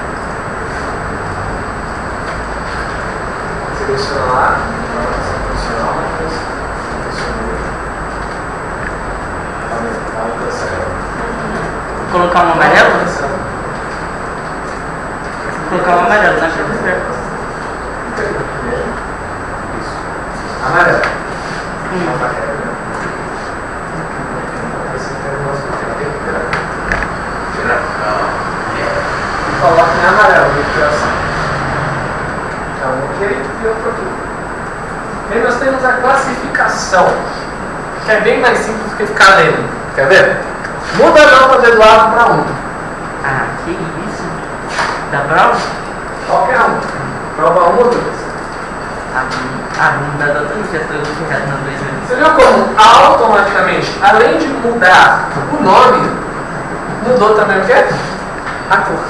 Seleciona lá, formatação condicional, Vou colocar um amarelo? Vou colocar um amarelo, né, professor? Isso. Amarelo. Coloca em amarelo, recuperação. Então, aqui e outro aqui. E aí nós temos a classificação, que é bem mais simples do que ficar lendo. Quer ver? Muda a nota do Eduardo para 1. Ah, que isso? Da prova? Qualquer um. Prova 1 ou 2. Não dá outra já estou errado na 2 vezes. Você viu como automaticamente, além de mudar o nome, mudou também o quê? A cor.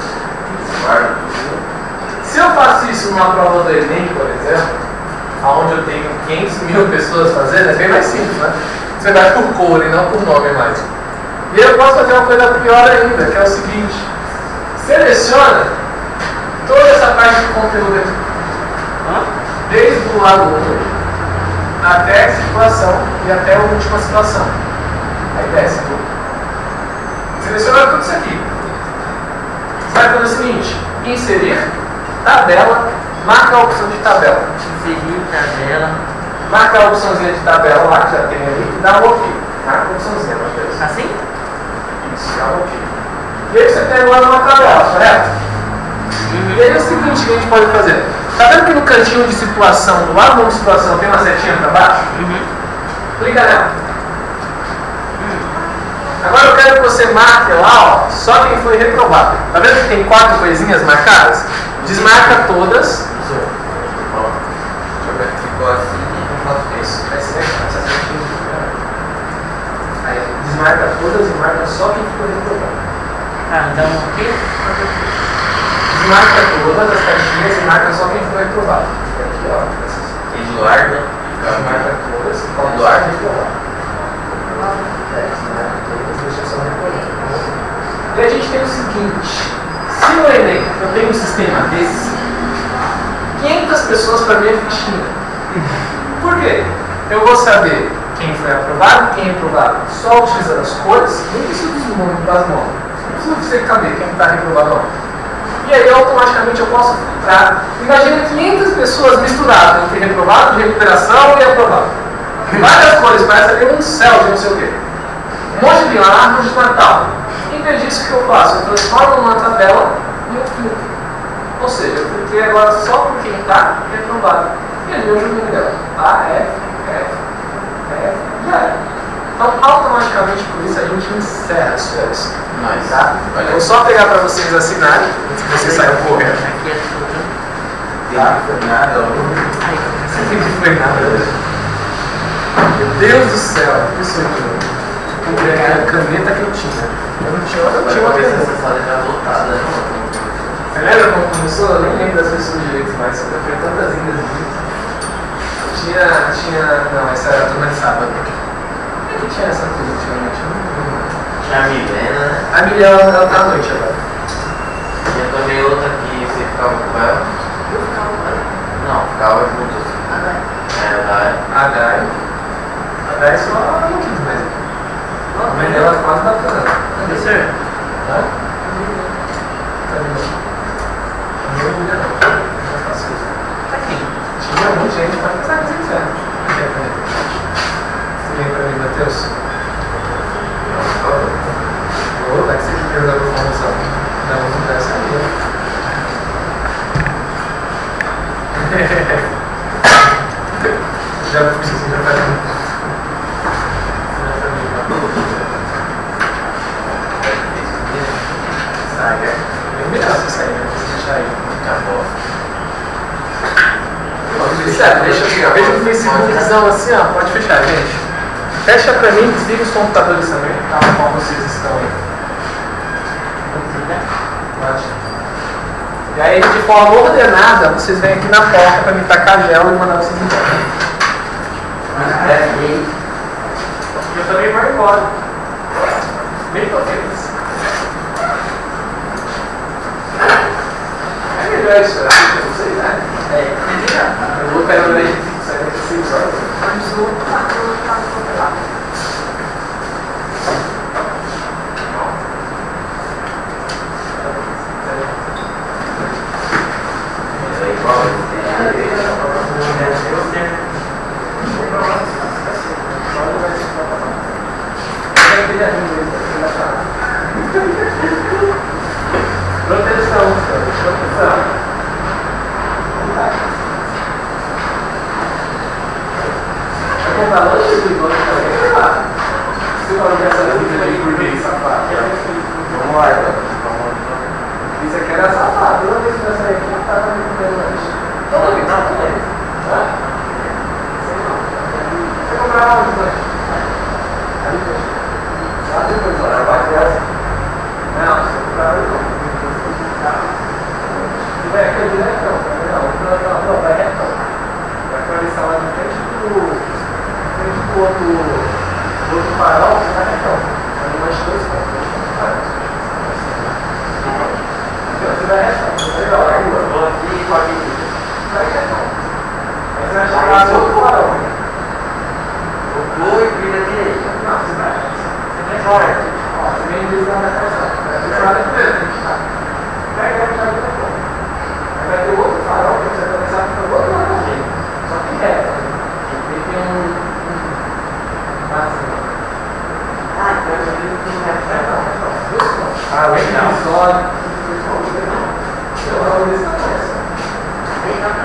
Se eu faço isso numa prova do Enem, por exemplo, onde eu tenho 500 mil pessoas fazendo, é bem mais simples, né? Você vai por cor e não por nome mais. E eu posso fazer uma coisa pior ainda, que é o seguinte: seleciona toda essa parte de conteúdo aqui, desde o lado 1 até a situação e até a última situação. Aí desce tudo. Seleciona tudo isso aqui. Você vai fazer o seguinte: inserir, tabela, marca a opção de tabela. Inserir tabela. Marca a opçãozinha de tabela lá, que já tem ali, e dá um OK. Marca a opçãozinha, Matheus. Assim? Isso, dá um OK. E aí você pega lá numa tabela, correto? E aí é o seguinte que a gente pode fazer. Tá vendo que no cantinho de situação, do lado de situação, tem uma setinha para baixo? Clica nela. Agora eu quero que você marque lá, ó, só quem foi reprovado. Tá vendo que tem 4 coisinhas marcadas? Desmarca todas. Ficou assim e não faço Isso. Essa setinha. Aí desmarca todas e marca só quem foi reprovado. Então o quê? Desmarca todas as caixinhas e marca só quem foi reprovado. Aqui, ó. Eduardo. Desmarca todas e coloca Eduardo. reprovado. Desmarca todas, deixa só reprovado. E a gente tem o seguinte: se no Enem eu tenho um sistema desse, 500 pessoas para minha fichinha. Por quê? Eu vou saber quem foi aprovado e quem é reprovado só utilizando as cores, nem preciso dos números das mãos. Não precisa você saber quem está reprovado ou não. E aí automaticamente eu posso filtrar. Imagina 500 pessoas misturadas entre reprovado, de recuperação e aprovado. Várias cores, parece ali um céu de não sei o quê. Um monte de árvore de Natal. Em vez disso, o que eu faço? Eu transformo uma tabela em um filtro. Ou seja, eu filtrei agora só por quem está reprovado. E ali eu joguei dela. A, F, F, F, já era. Então, automaticamente, por isso, a gente encerra as férias. Nice. Tá? Eu vou só pegar para vocês assinarem, antes que vocês saiam correndo. Aqui é tudo. Tá? Nada. Isso aqui não foi nada. Meu Deus do céu, isso aqui. Eu comprei a caneta que eu tinha. Eu não tinha uma caneta. Essa sala já lotada. Você lembra como começou? Eu nem lembro das pessoas direito, mas eu fui tantas indas de não, essa era a turma de sábado. Quem que tinha essa turma ultimamente? Tinha a Milena, né? A Milena, ela tá à noite agora. Tinha também outra que você ficava com ela. Eu ficava com ela. Não, ficava junto assim. Ah, A Dai. A Dai só não quis mesmo. A mãe dela quase dá pra ela. Professor? Hã? Não, não faço isso. Aqui. Tinha muita gente pra pensar que você quiser. Você vem pra mim, Matheus? Ô, vai que você quer dar uma promoção. Dá uma dessa aí, já fui assim, já falei. Sai, é melhor você sair, né? Você deixar aí. Acabou. Deixa, veja no Facebookzão assim, ó, pode fechar, gente. Fecha pra mim, desliga os computadores também, tá? Como vocês estão aí. Pode. E aí, de forma ordenada, vocês vêm aqui na porta pra me tacar gel e mandar vocês embora. Eu também vou embora. Bem potentes. É melhor isso, eu não sei, né? É melhor. Eu vou pegar o leite de 76 horas. Proteção, proteção. Vai comprar lanche do Ivan também? Se não quer saber o que é por mim, safado. Vamos lá, então. Isso aqui era safado. Toda vez que eu sair aqui, eu tava me comendo lanche. Toda vez. Não, toda vez. Hã? Sei não. Você comprava onde lanche? Ali depois. Lá depois, lá. Vai ter essa. Não, você comprava ali não. Vai aqui diretão. Não, vai retão. Vai atravessar lá de frente do outro farol, você vai retão. Vai mais 2 pontos. Você vai retão. Você vai lá, rua. Vou aqui e pode ir. Vai retão. Aí você vai chegar no outro farol. Eu vou e vira direita. Não, você vai. Você vem fora. Ó, você vem deslizando a calçada. Vai deslizar primeiro, tem que estar. Pega a chave da porta. Aí vai ter outro farol que você vai atravessar para o outro lado também. Só que reto. Ele tem um. Assim. Ah, então eu vi que não é Não. Ah, legal. Só. Eu vou descer nessa.